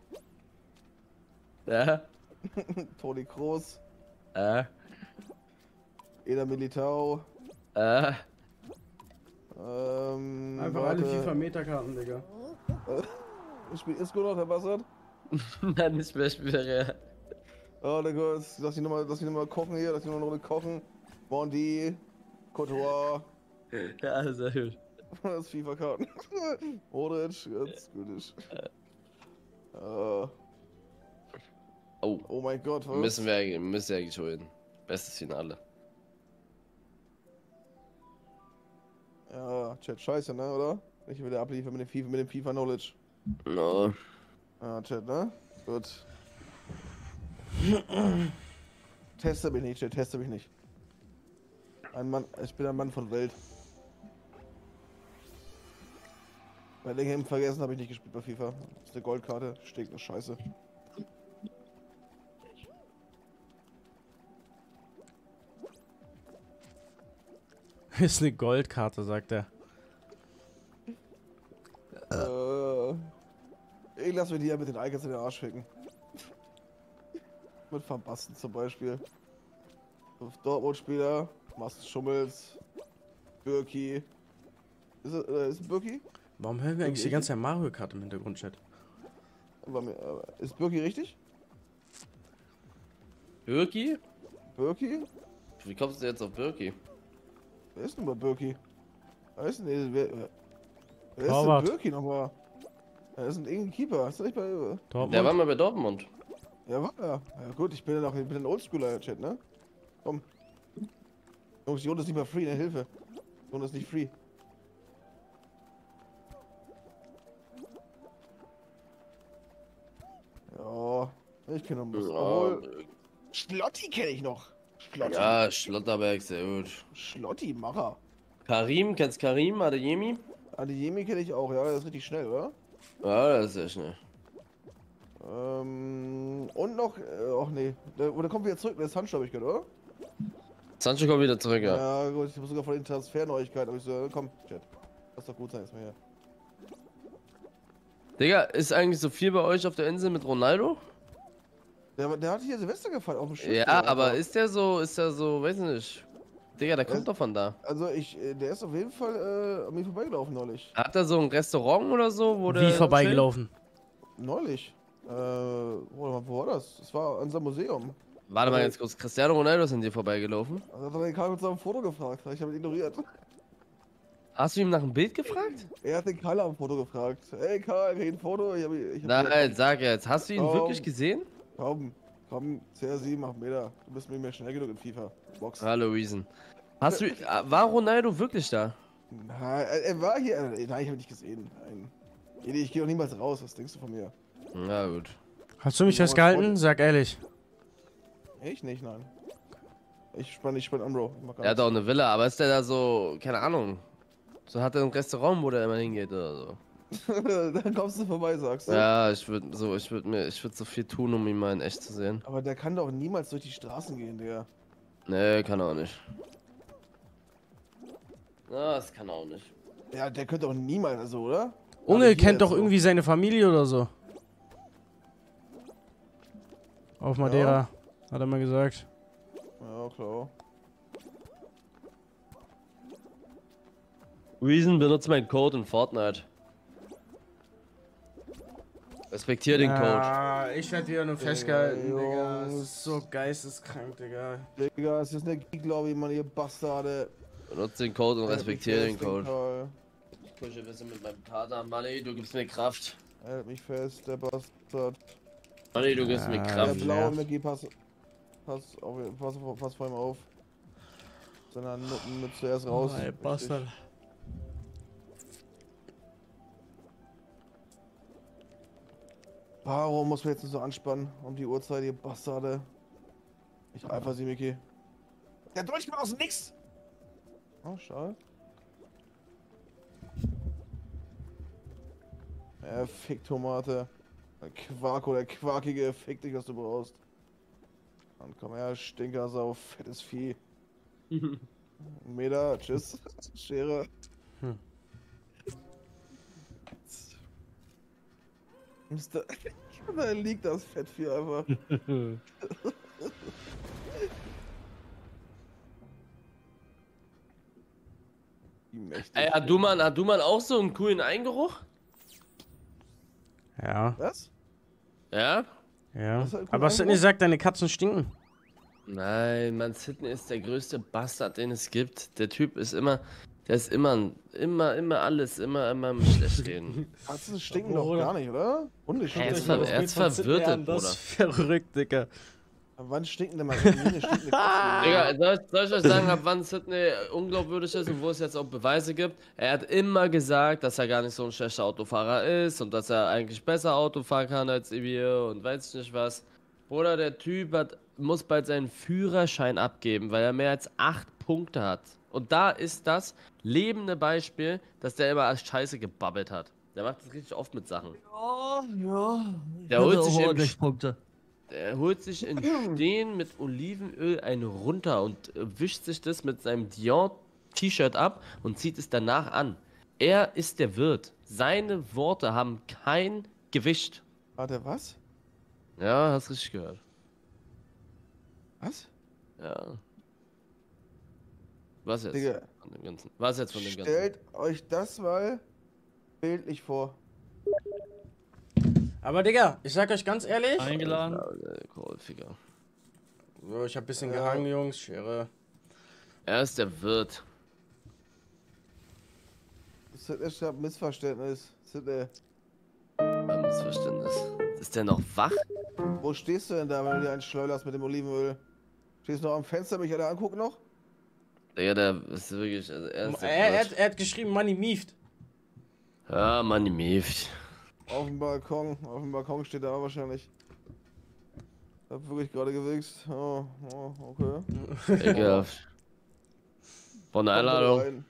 Ja? Toni Kroos. Äh? Eder Militao. Äh? Ähm. Einfach alle FIFA-Metakarten, Digga. Spielt Isco noch, Herr Bassert? Nein, nicht mehr Spieler Real. Oh, der Gott, lass ihn nochmal noch kochen hier, lass ihn noch eine Runde kochen. Bondi, Courtois, Ja, sehr gut. das FIFA-Karten. Modric, ganz gut. Äh, Oh, oh mein Gott, was? müssen wir, eigentlich- müssen wir eigentlich holen. Bestes Finale. Ja, Chat, scheiße, ne, oder? Ich wieder abliefern mit dem FIFA, mit dem FIFA-Knowledge. No. Ja, Chat, ne? Gut. Teste mich nicht, Chat, teste mich nicht. Ein Mann, ich bin ein Mann von Welt. Bei Lingham vergessen habe ich nicht gespielt bei FIFA. Das ist eine Goldkarte, steht eine Scheiße. Ist eine Goldkarte, sagt er. Äh, ich lass mir die ja mit den Icons in den Arsch schicken. Mit Van Basten zum Beispiel. Dortmund-Spieler, Marcel Schummels, Birki. Ist es, äh, ist es Birki? Warum hören wir eigentlich die ganze Zeit Mario-Karte im Hintergrund, Chat? War mir, äh, ist Birki richtig? Birki? Birki? Wie kommst du jetzt auf Birki? Wer ist denn mal Birki? Wer ist denn, nee, wer, wer wer ist Torwart. denn Birki nochmal? Er ist ein irgendein Keeper. Ist er nicht bei. Dortmund? Der war mal bei Dortmund. Ja, war er. Ja, gut, ich bin ja noch ich bin ein Oldschooler, Chat, ne? Komm. Jungs, die Runde ist nicht mal free, ne? Hilfe. Die Runde ist nicht free. Ja, ich kenne noch ein bisschen. Obwohl, Schlotti kenne ich noch. Schlotti. Ja, Schlotterberg, sehr gut. Schlotti, Macher. Karim, kennst Karim, Adeyemi? Adeyemi kenne ich auch, ja, der ist richtig schnell, oder? Ja, das ist sehr schnell. Ähm, und noch, äh, ach nee, der, oder kommt wieder zurück, der ist Sancho, hab ich gehört, oder? Sancho kommt wieder zurück, ja. Ja, gut, ich muss sogar von den Transferneuigkeiten, aber ich so, komm, Chat. Lass doch gut sein, ist mir hier. Digga, ist eigentlich so viel bei euch auf der Insel mit Ronaldo? Der, der hat hier Silvester gefeiert auf dem Schiff. Ja, Alter. aber ist der so, ist der so, weiß nicht. Digga, der kommt Ja. doch von da. Also ich, äh, der ist auf jeden Fall äh, an mir vorbeigelaufen neulich. Hat er so ein Restaurant oder so, wo der Wie vorbeigelaufen? Neulich. Äh, wo, wo war das? Das war an unserem Museum. chillt? Warte mal ganz kurz, Cristiano Ronaldo ist an dir vorbeigelaufen. Also hat er den Karl mit seinem Foto gefragt. Ich habe ihn ignoriert. Hast du ihm nach einem Bild gefragt? Er hat den Karl am Foto gefragt. Ey Karl, krieg ein Foto? Ich hab, ich hab Nein, sag jetzt, hast du ihn Komm. wirklich gesehen? Komm, komm, C R sieben, mach Meter. Du bist mit mir schnell genug in FIFA. Box. Hallo, Reason. Hast du, äh, war Ronaldo wirklich da? Nein, er, er war hier. Nein, ich habe ihn nicht gesehen. Nein. Edi, ich gehe doch niemals raus. Was denkst du von mir? Na gut. Hast du mich Ja, festgehalten? und- Sag ehrlich. Ich nicht, nein. Ich spann, ich spann an, Bro. Ich mach gar Er hat nichts. auch eine Villa, aber ist der da so, keine Ahnung. So hat er ein Restaurant, wo der immer hingeht oder so. Dann kommst du vorbei, sagst du. Ja, ich würde so, ich würde mir, ich würde so viel tun, um ihn mal in echt zu sehen. Aber der kann doch niemals durch die Straßen gehen, Digga. Nee, kann er auch nicht. Na, das kann er auch nicht. Ja, der könnte doch niemals, also, oder? Unge hier kennt jetzt doch so. irgendwie seine Familie oder so. Auf Madeira, hat er mal gesagt. Ja, klar. Reason benutzt meinen Code in Fortnite. Respektier den Code. Ja, ich werde wieder nur festgehalten, Digga, Digga. Das Jungs. ist so geisteskrank, Digga. Digga, es ist eine Geek-Lobby, Mann, ihr Bastarde. Benutzt den Code und Hält mich respektier den fest, Code. Karl. Ich pushe ein bisschen mit meinem Kater. Money, du gibst mir Kraft. Hält mich fest, der Bastard. Money, du gibst mir Ja, Der Kraft. ja. blaue Mickey, pass, pass, auf, pass, pass vor ihm auf. Seiner Nutten mit zuerst raus. Oh, ey, Bastard. Richtig. Warum muss man jetzt so anspannen um die Uhrzeit, ihr Bastarde? Ich eifer sie, Mickey. Der Dolch kommt aus dem Nix! Oh, schade. Ja, fick Tomate. Der Quark oder Quarkige, fick dich, was du brauchst. Dann komm her, Stinkersau, fettes Vieh. Meter, tschüss. Schere. Hm. Mister Da liegt das Fettvieh einfach. Wie mächtig. Ey, hat du mal, hat du mal auch so einen coolen Eingeruch? Ja, Was? Ja? ja. Das ist halt cool Aber Sidney eingebaut. sagt, deine Katzen stinken. Nein, Mann, Sidney ist der größte Bastard, den es gibt. Der Typ ist immer, der ist immer, immer, immer alles, immer, immer im Schlecht-Reden. Katzen stinken Aber doch oder- gar nicht, oder? Hunde Er stinken. ist, doch. ver er ist verwirrt, Das Bruder. ist verrückt, Digga. Wann stinken denn mal nie eine stinkende Katze? Digga, soll, ich- soll ich euch sagen, ab wann Sidney unglaubwürdig ist und wo es jetzt auch Beweise gibt? Er hat immer gesagt, dass er gar nicht so ein schlechter Autofahrer ist und dass er eigentlich besser Auto fahren kann als wir und weiß ich nicht was. Bruder, der Typ hat, muss bald seinen Führerschein abgeben, weil er mehr als acht Punkte hat. Und da ist das lebende Beispiel, dass der immer als Scheiße gebabbelt hat. Der macht das richtig oft mit Sachen. Ja, ja. Der holt sich im ordentlich Punkte. Der holt sich in Stehen mit Olivenöl einen runter und äh, wischt sich das mit seinem Dior-T-Shirt ab und zieht es danach an. Er ist der Wirt. Seine Worte haben kein Gewicht. Warte, was? Ja, hast richtig gehört. Was? Ja. Was jetzt? Digga, Von dem Ganzen? Was jetzt von dem Ganzen? stellt euch das mal bildlich vor. Aber Digga, ich sag euch ganz ehrlich. Eingeladen. Äh, Kohlfiger. So, ich hab bisschen Ja. gehangen, Jungs. Schere. Er ist der Wirt. Das ist echt ein Missverständnis. Sidney, Ein Missverständnis. Ist der noch wach? wo stehst du denn da, wenn du dir einen schleuderst mit dem Olivenöl? Stehst du noch am Fenster, mich alle angucken noch? Digga, der ist wirklich. Also er ist Er, der er, Wirt. hat, er hat geschrieben, Money mieft. Ja, Mann, die Mieft. Auf dem Balkon. Auf dem Balkon steht er wahrscheinlich. Ich hab wirklich gerade gewichst. Oh, oh, okay. Ekelhaft. Von der Komm bitte Einladung. rein.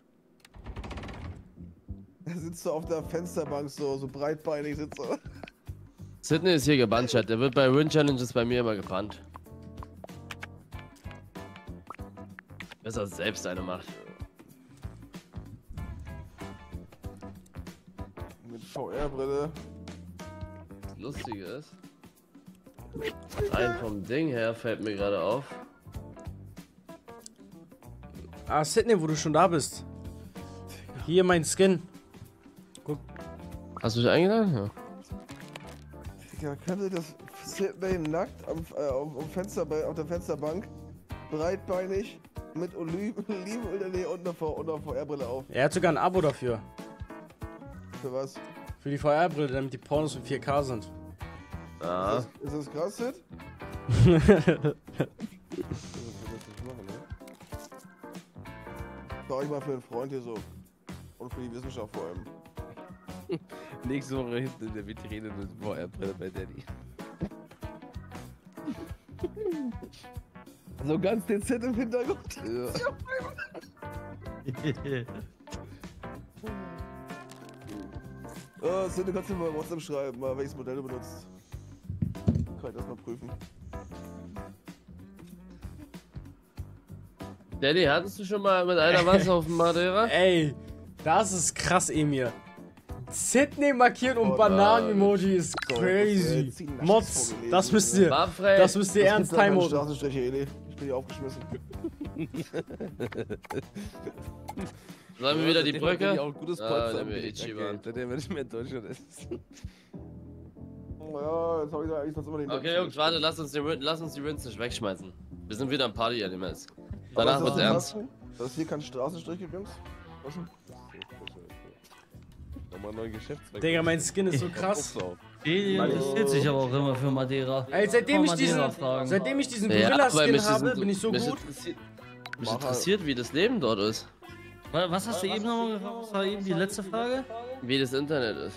Er sitzt so auf der Fensterbank, so, so breitbeinig sitzt er. Sidney ist hier gebannt, Chat. Der wird bei Win Challenges bei mir immer gebannt. Besser selbst eine macht. Mit V R-Brille. Das Lustige ist, Rein vom Ding her fällt mir gerade auf. Ah, Sydney, wo du schon da bist. Hier mein Skin. Hast du dich eingeladen? Ja. Ja, könnte das Sydney nackt am, äh, auf, auf, Fenster, auf der Fensterbank, breitbeinig, mit Oliven, Olivenöl und einer V R-Brille auf. Er hat sogar ein Abo dafür. Für was? Für die V R-Brille, damit die Pornos in vier K sind. Ah. Ist das, ist das krass, Sid? Frag ich mal für einen Freund hier so. Und für die Wissenschaft vor allem. Nächste Woche hinten in der Vitrine mit V R-Brille bei Daddy. So ganz dezent im Hintergrund. Ja. Oh, Sid, du kannst mir mal WhatsApp schreiben, mal welches Modell du benutzt. Kann ich das mal prüfen. Daddy, hattest du schon mal mit einer was auf dem Madeira? Ey, das ist krass, Emir. Sydney markieren und Oh, Bananen-Emoji ist So, crazy. äh, zieh Nachts Mods, vorgelesen, das müsst ihr, Manfred, das müsst ihr Das ernst gibt's auf meinen timen. Straßenstriche, Eli. Ich bin hier aufgeschmissen. sollen wir wieder die Seitdem hat Daddy Brücke? auch ein gutes Ah, Polster der am will Genick Ichiban. erkennt, seitdem er nicht mehr in Deutschland ist. Ja, jetzt hab ich da eigentlich sonst immer den. Okay, Jungs, warte, lass uns die, Rin- lass uns die Rins nicht wegschmeißen. Wir sind wieder am Party-Elements. Aber Danach ist das wird's ein ernst. Kasten? Das ist hier kein Straßenstrich gibt, Jungs. Was denn? Nochmal einen neuen Geschäftszweig. Digga, mein Skin ist so krass. Die interessiert sich aber auch immer für Madeira. Ey, seitdem ich Mal diesen, Madeira fragen. seitdem ich diesen Ja, weil Gorilla-Skin mich habe, diesen- bin ich so mich gut. Interessiert, mich Mach interessiert, wie das Leben dort ist. Wa- Was hast du eben nochmal gefragt? Was war eben die letzte Frage? Wie das Internet ist.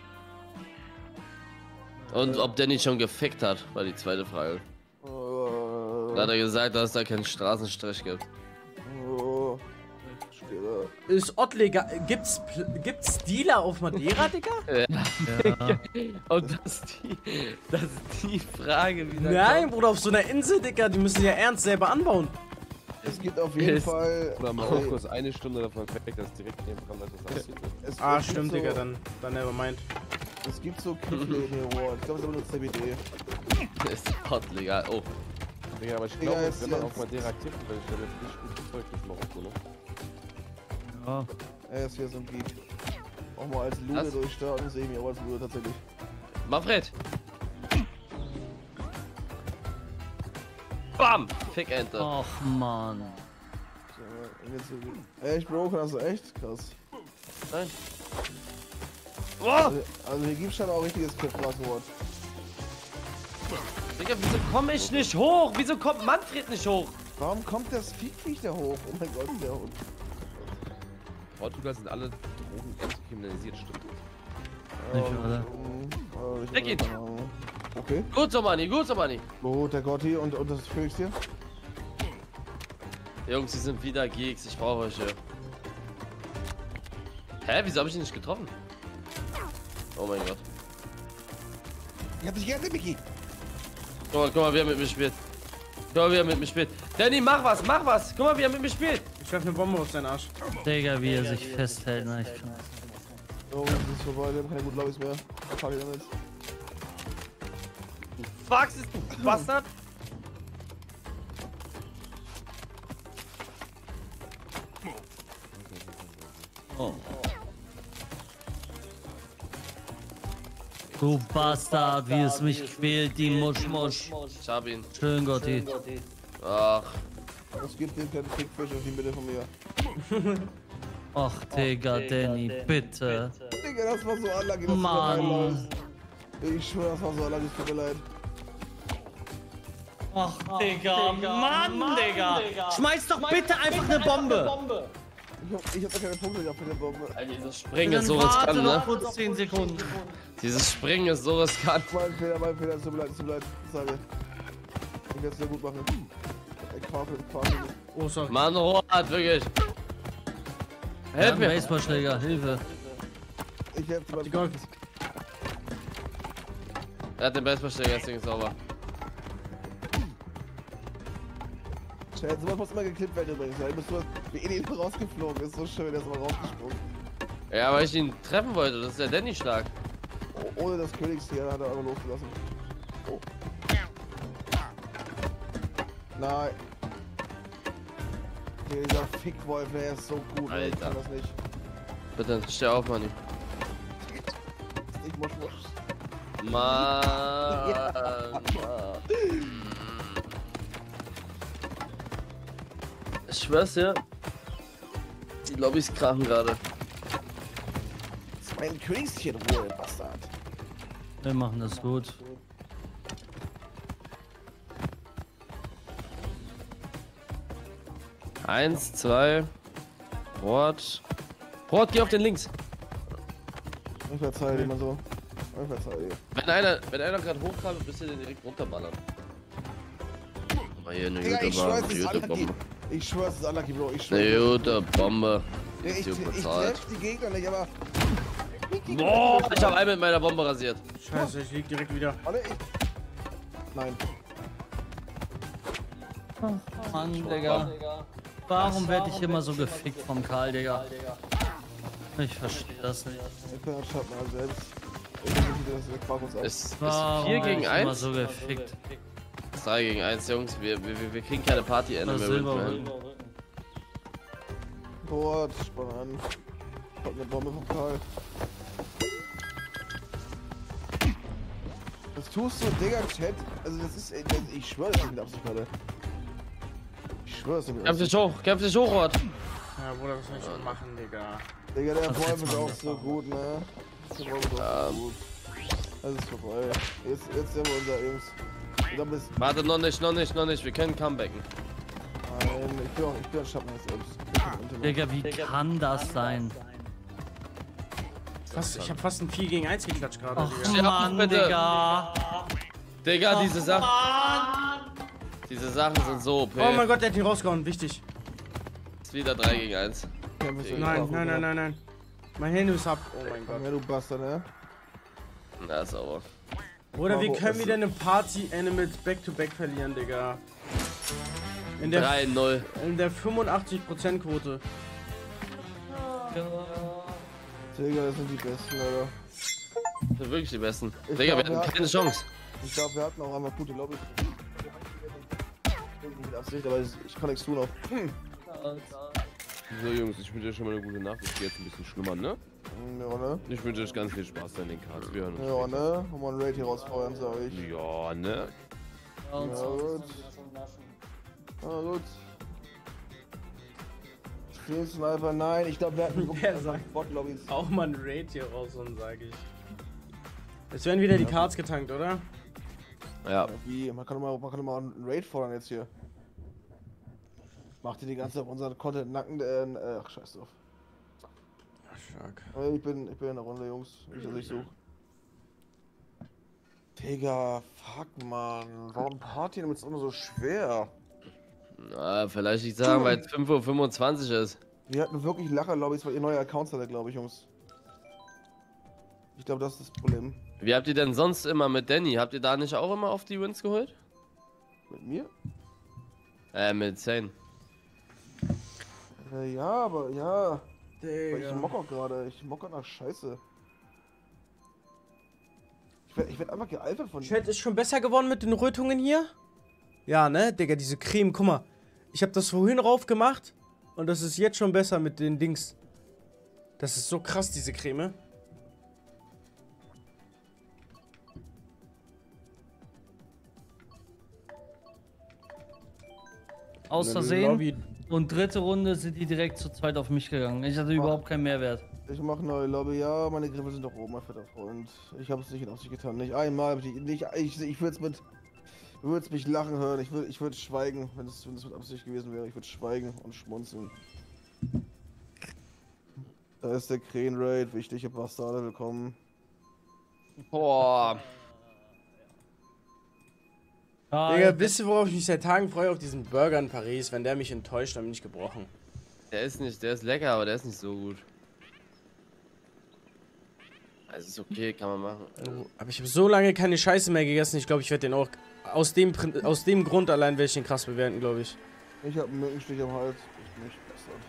Und ob Danny schon gefickt hat, war die zweite Frage. Oh, Da hat er gesagt, dass es da keinen Straßenstrich gibt. oh. Steht da. Ist Ott legal. Gibt's, Pl- gibt's Dealer auf Madeira, Digga? Ja. Und das ist die, das ist die Frage, wie Nein, Bruder, auf so einer Insel, Digga, die müssen ja ernst selber anbauen. Es gibt auf jeden Ist- Fall. Oder Marokko ist eine Stunde davon weg, dass direkt neben dran das aussieht. Es, Ah, es gibt stimmt, so, Digga, dann, dann never mind. Es gibt so Kiffläden hier, wow. Ich glaube, es ist aber nur C B D. ist hot legal. Oh, Digga, aber ich Digga, glaube, jetzt- wenn man jetzt- auf Madeira kippt, dann ist das nicht gutes Zeug mit Marokko, ne? Ja. Er ist hier so ein Geek. Auch mal als Lude Was? durchstarten, sehe ich mich auch als Lude tatsächlich. Manfred! Bam! Fick Ente. Och Mann. So, und jetzt so- Echt, Bro, kannst du echt? Krass. Nein. Oh! Also, also hier gibt's schon auch richtiges Kiff-Wort. Digga, wieso komme ich nicht hoch? Wieso kommt Manfred nicht hoch? Warum kommt das Viehviech da hoch? Oh mein Gott, der Hund. Portugal sind alle Drogen entkriminalisiert, stimmt. Nicht alle. Ähm, äh, ich Weg hab ihn. keine Ahnung. Okay. Gut so, Manni, gut so, Manni. Gut, der Gotti und, und das Phoenix hier. Jungs, die sind wieder Geeks, ich brauche euch hier. Hä, wieso habe ich ihn nicht getroffen? Oh mein Gott. Ich hab dich gerne, Micky. Guck mal, guck mal, wie er mit mir spielt. Guck mal, wie er mit mir spielt. Danny, mach was, mach was. Guck mal, wie er mit mir spielt. Ich werf eine Bombe auf seinen Arsch. Digga, wie er sich festhält. Na, ich kann Oh, das ist vorbei, wir haben keine guten Lobbys mehr. Fuck it damit. Fax ist du Bastard. Oh. Du Bastard, wie es mich quält, die Muschmusch. Ich hab ihn. Schön, Gotti. Ach, Es gibt den kleinen Fickfisch auf die Mitte von mir. Ach, Digga, Danny, bitte. Digga, das war so anlagig, dass du da Mann. reinläufst. Ich schwör, das war so anlagig, tut mir leid. Ach, Digga, Mann, Digga. Schmeiß doch bitte einfach eine Bombe. Ich hab, ich hab da keine Punkte gehabt für die Bombe. Alter, dieses Springen Dann ist so warte riskant, noch ne? kurz zehn Sekunden. Dieses Springen ist so riskant. Mein Fehler, mein Fehler, es tut mir leid, es tut mir leid. Ich sage. Ich werde es sehr gut machen. Ich quafel, ich quafel nicht. Oh, sorry. Mann, Robert, wirklich. Ja, Help ein mir. Baseballschläger, Hilfe. Ich helfe dir Die beim Golf. Er hat den Baseballschläger, jetzt Ding ist sauber. Chat, sowas muss immer geklippt werden übrigens. Ja, bist du wie Edi rausgeflogen ist. So schön, der ist mal rausgesprungen. Ja, weil ich ihn treffen wollte. Das ist der Danny-Schlag. Oh, ohne das Königstier hat er aber losgelassen. Oh. Nein. Nee, dieser Fickwolf, der ist so gut. ey, Ich kann Alter. das nicht. Bitte, steh auf, Manni. Ich muss, muss. Mann. Ich schwör's dir. Die Lobbys krachen gerade. Das ist mein Königschen Ruhe, Bastard. Wir machen das gut. Eins, zwei. Rot. Rot, geh auf den links. Ich verzeih dir mal so. Ich verzeih dir. Wenn einer, wenn einer gerade hochkam, bist du den direkt runterballern. Mal hier eine Digga, gute ich schwör's, Bombe, es ist gute unlucky. Bombe. Ich schwör's, es ist unlucky, Bro. Ich Eine schwör's. gute Bombe. Ja, ich, Super ich Zeit. treff die Gegner nicht, aber. Boah, ich habe einen mit meiner Bombe rasiert. Scheiße, ich lieg direkt wieder. Alle, ich. Nein. Mann, Digga. Warum werde ich immer so gefickt vom Karl, Digga? Ich verstehe das nicht. Ich kann das schaffen, also selbst. Ich weiß nicht, das ist Quarkus ab. Es ist Warum vier werd gegen ich immer eins. so gefickt? drei gegen eins, Jungs. Wir, wir, wir kriegen keine Party-Ende Das mehr. Mit Silberrücken. Boah, spann an. Kommt eine Bombe vom Karl. Was tust du, Digga, Chat? Also, das ist. Das, ich schwöre, das ist nicht mit Absicht, Alter. Ich schwöre, das ist nicht mit Kämpf Absicht. dich hoch, kämpf dich hoch, Rot. Ja, Bruder, was soll ich schon machen, Digga? Digga, der Was Wolf jetzt ist machen auch wir? so gut, ne? Der Wolf ist auch so gut. Das ist vorbei. Jetzt, jetzt sind wir unser Jungs. Da bist. Warte, noch nicht, noch nicht, noch nicht. Wir können comebacken. Nein, ich bin auch. Ich bin ein Schatten jetzt selbst. Ich bin unter mir. Digga, wie kann das sein? Fast, ich hab fast ein vier gegen eins geklatscht gerade, Ach Digga. Steh auf, Mann, bitte. Digga. Digga, diese Sachen. Diese Sachen sind so O P. Oh mein Gott, der hat ihn rausgehauen, wichtig. Ist wieder drei gegen eins. Kämpfe ist Nein, einfach, nein, nein, nein, nein. Mein Handy ist ab. Oh mein Gott. Ja, du Bastard, ne? Na, ist aber. Bruder, wie Bravo, können wir es- denn eine Party Animals Back-to-Back verlieren, Digga? In der, drei null. in der fünfundachtzig Prozent Quote. Digga, das sind die Besten, Alter. Das sind wirklich die besten. Ich Digga, wir glaub, hatten wir keine Chance. Ich glaube, wir hatten auch einmal gute Lobbys. Nicht mit Absicht, aber ich ich kann nichts tun auf. So Jungs, ich wünsche euch schon mal eine gute Nacht. Ich gehe jetzt ein bisschen schlummern, ne? Ja, ne? Ich wünsche euch ganz viel Spaß da in den Cards. Wir hören uns. Ja, ne? Und mal ein Raid hier rausfeuern, sag ich. Ja, ne? Ja, gut. Ja, gut. Stream Sniper, nein, ich glaube, wir hatten Wer sagt- Bot-Lobbys. Auch mal ein Raid hier raus und sag ich. Es werden wieder die Cards getankt, oder? Ja. Wie? Man kann doch mal, man kann doch mal einen Raid fordern jetzt hier. Macht ihr die ganze Zeit auf unseren Content Nacken, äh, ach, scheiß drauf. Ach, stark. Äh, Ich bin, ich bin in der Runde, Jungs. Nicht, dass ich suche. Digga, fuck, man. Warum Party damit ist immer so schwer? Na, vielleicht nicht sagen, weil es fünf Uhr fünfundzwanzig ist. Wir hatten wirklich Lacher-Lobbys, weil ihr neue Accounts hattet, glaube ich, Jungs. Ich glaube, das ist das Problem. Wie habt ihr denn sonst immer mit Danny? Habt ihr da nicht auch immer auf die Wins geholt? Mit mir? Äh, mit Zane. Äh, ja, aber ja. Aber ich Digga. mocker gerade. Ich mocker nach Scheiße. Ich werde ich werd einfach gealtert von Chat ist schon besser geworden mit den Rötungen hier? Ja, ne? Digga, diese Creme, guck mal. Ich habe das vorhin rauf gemacht und das ist jetzt schon besser mit den Dings. Das ist so krass, diese Creme. Aus Eine Versehen. Lobby. Und dritte Runde sind die direkt zu zweit auf mich gegangen. Ich hatte überhaupt keinen Mehrwert. Ich mache neue Lobby. Ja, meine Griffe sind doch oben, mein fetter Freund. Ich habe es nicht in Absicht getan. Nicht einmal. hab Ich, nicht, ich ich würde es mit. Du würdest mich lachen hören. Ich würde ich würd schweigen, wenn es wenn es mit Absicht gewesen wäre. Ich würde schweigen und schmunzeln. Da ist der Crane Raid. Wichtige Bastarde, willkommen. Boah. Ah, Digga, wisst ihr, worauf ich mich seit Tagen freue? Auf diesen Burger in Paris. Wenn der mich enttäuscht, dann bin ich gebrochen. Der ist nicht, der ist lecker, aber der ist nicht so gut. Also ist okay, kann man machen. Aber ich habe so lange keine Scheiße mehr gegessen. Ich glaube, ich werde den auch aus dem, Prin- aus dem Grund allein werde ich den krass bewerten, glaube ich. Ich habe einen Mückenstich am Hals. Ich nicht Bastard.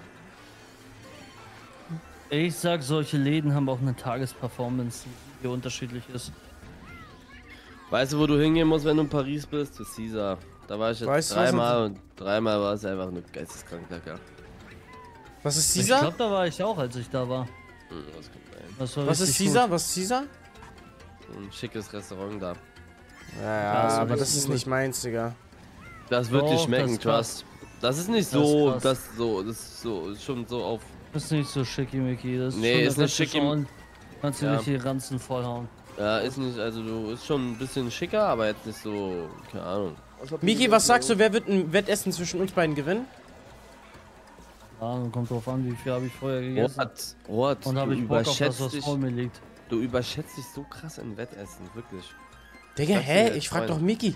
Ich sag, solche Läden haben auch eine Tagesperformance, die unterschiedlich ist. Weißt du, wo du hingehen musst, wenn du in Paris bist? Zu Caesar. Da war ich jetzt Weißt du, was dreimal und dreimal war es einfach nur geisteskrank lecker. Was ist Ich Caesar? glaube, da war ich auch, als ich da war. Hm, das kommt rein. Das war Was ist richtig Caesar? Was ist Caesar? Ein schickes Restaurant da. Ja, ja, Das ist aber das richtig ist gut. nicht meins, Digga. Das wird dir Doch, schmecken, das ist krass. Trust. Das ist nicht Das ist so, krass. das so, das ist so, ist schon so auf. Das ist nicht so schickimicki. Das ist Nee, schon ist eine nicht schicki- Restaurant. Kannst du Ja. nicht die Ranzen vollhauen. Ja, ist nicht, also du ist schon ein bisschen schicker, aber jetzt nicht so, keine Ahnung. Was habt ihr Miki, gegessen, was sagst du, Jungs? wer wird ein Wettessen zwischen uns beiden gewinnen? Ja, kommt drauf an, wie viel habe ich vorher gegessen. Robert, Robert, Und du habe ich Bock auf das, überschätzt was dich, vor mir liegt. du überschätzt dich so krass in Wettessen, wirklich. Digga, Sagst du hä? jetzt, Ich frag Freunde? doch Miki.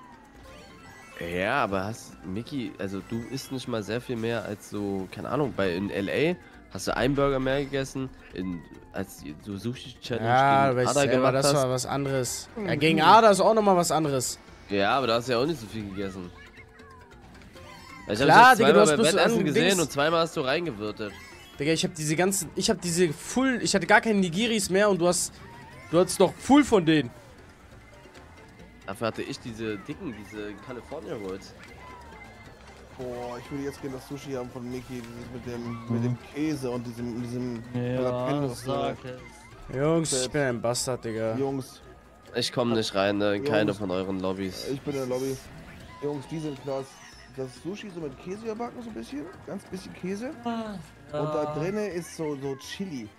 Ja, aber hast, Mickey, also du isst nicht mal sehr viel mehr als so, keine Ahnung, bei in L A hast du einen Burger mehr gegessen, in, als die- so Sushi-Challenge Ja, gegen weißt Ada du, aber gemacht das hast. war was anderes. Ja, gegen Ada ist auch nochmal was anderes. Ja, aber da hast du ja auch nicht so viel gegessen. Ich Klar, hab Digga, du zweimal hast bei bloß so Wettessen an gesehen Dings- und zweimal hast du reingewürtet. Digga, ich hab diese ganzen, ich hab diese Full, ich hatte gar keine Nigiris mehr und du hast, du hattest doch Full von denen. Dafür hatte ich diese dicken, diese California Rolls. Boah, ich würde jetzt gerne das Sushi haben von Miki, dieses mit dem, mit dem Käse und diesem, diesem Ja, Jalapenos, sag ne? es. Jungs, ich bin ein Bastard, Digga. Jungs, Ich komme nicht rein, ne, in keine Jungs. von euren Lobbys. ich bin in der Lobby. Jungs, die sind krass. Das Sushi so mit Käse überbacken, so ein bisschen, ganz bisschen Käse. Und da drinnen ist so, so Chili.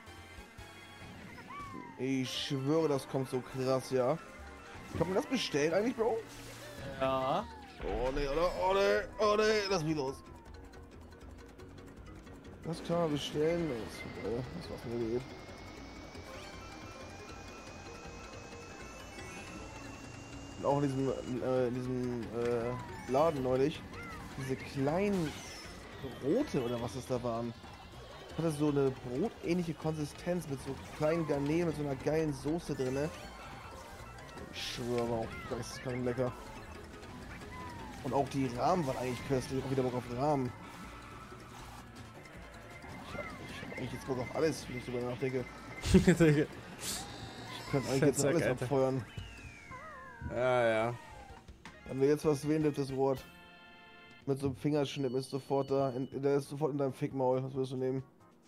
Ich schwöre, das kommt so krass, ja. Kann man das bestellen eigentlich, Bro? Ja. Oh ne, oder? Oh ne, oh ne, lass mich los. Das kann man bestellen. Das, äh, das was mir geht. Und auch in diesem, äh, in diesem äh, Laden neulich, diese kleinen Brote oder was das da waren. Hatte so eine brotähnliche Konsistenz mit so kleinen Garnelen mit so einer geilen Soße drinne. Ich schwöre, war auch geisteskrank lecker. Und auch die Rahmen waren eigentlich köstlich. Auch wieder Bock auf Rahmen. Ich hab, ich hab eigentlich jetzt Bock auf alles, wenn ich drüber nachdenke. Ich könnte eigentlich jetzt Fettsack, alles Alter. abfeuern. Ja, ja. Wenn wir jetzt was wählen, das Wort. Mit so einem Fingerschnipp ist sofort da. In, der ist sofort in deinem Fickmaul. Was würdest du nehmen?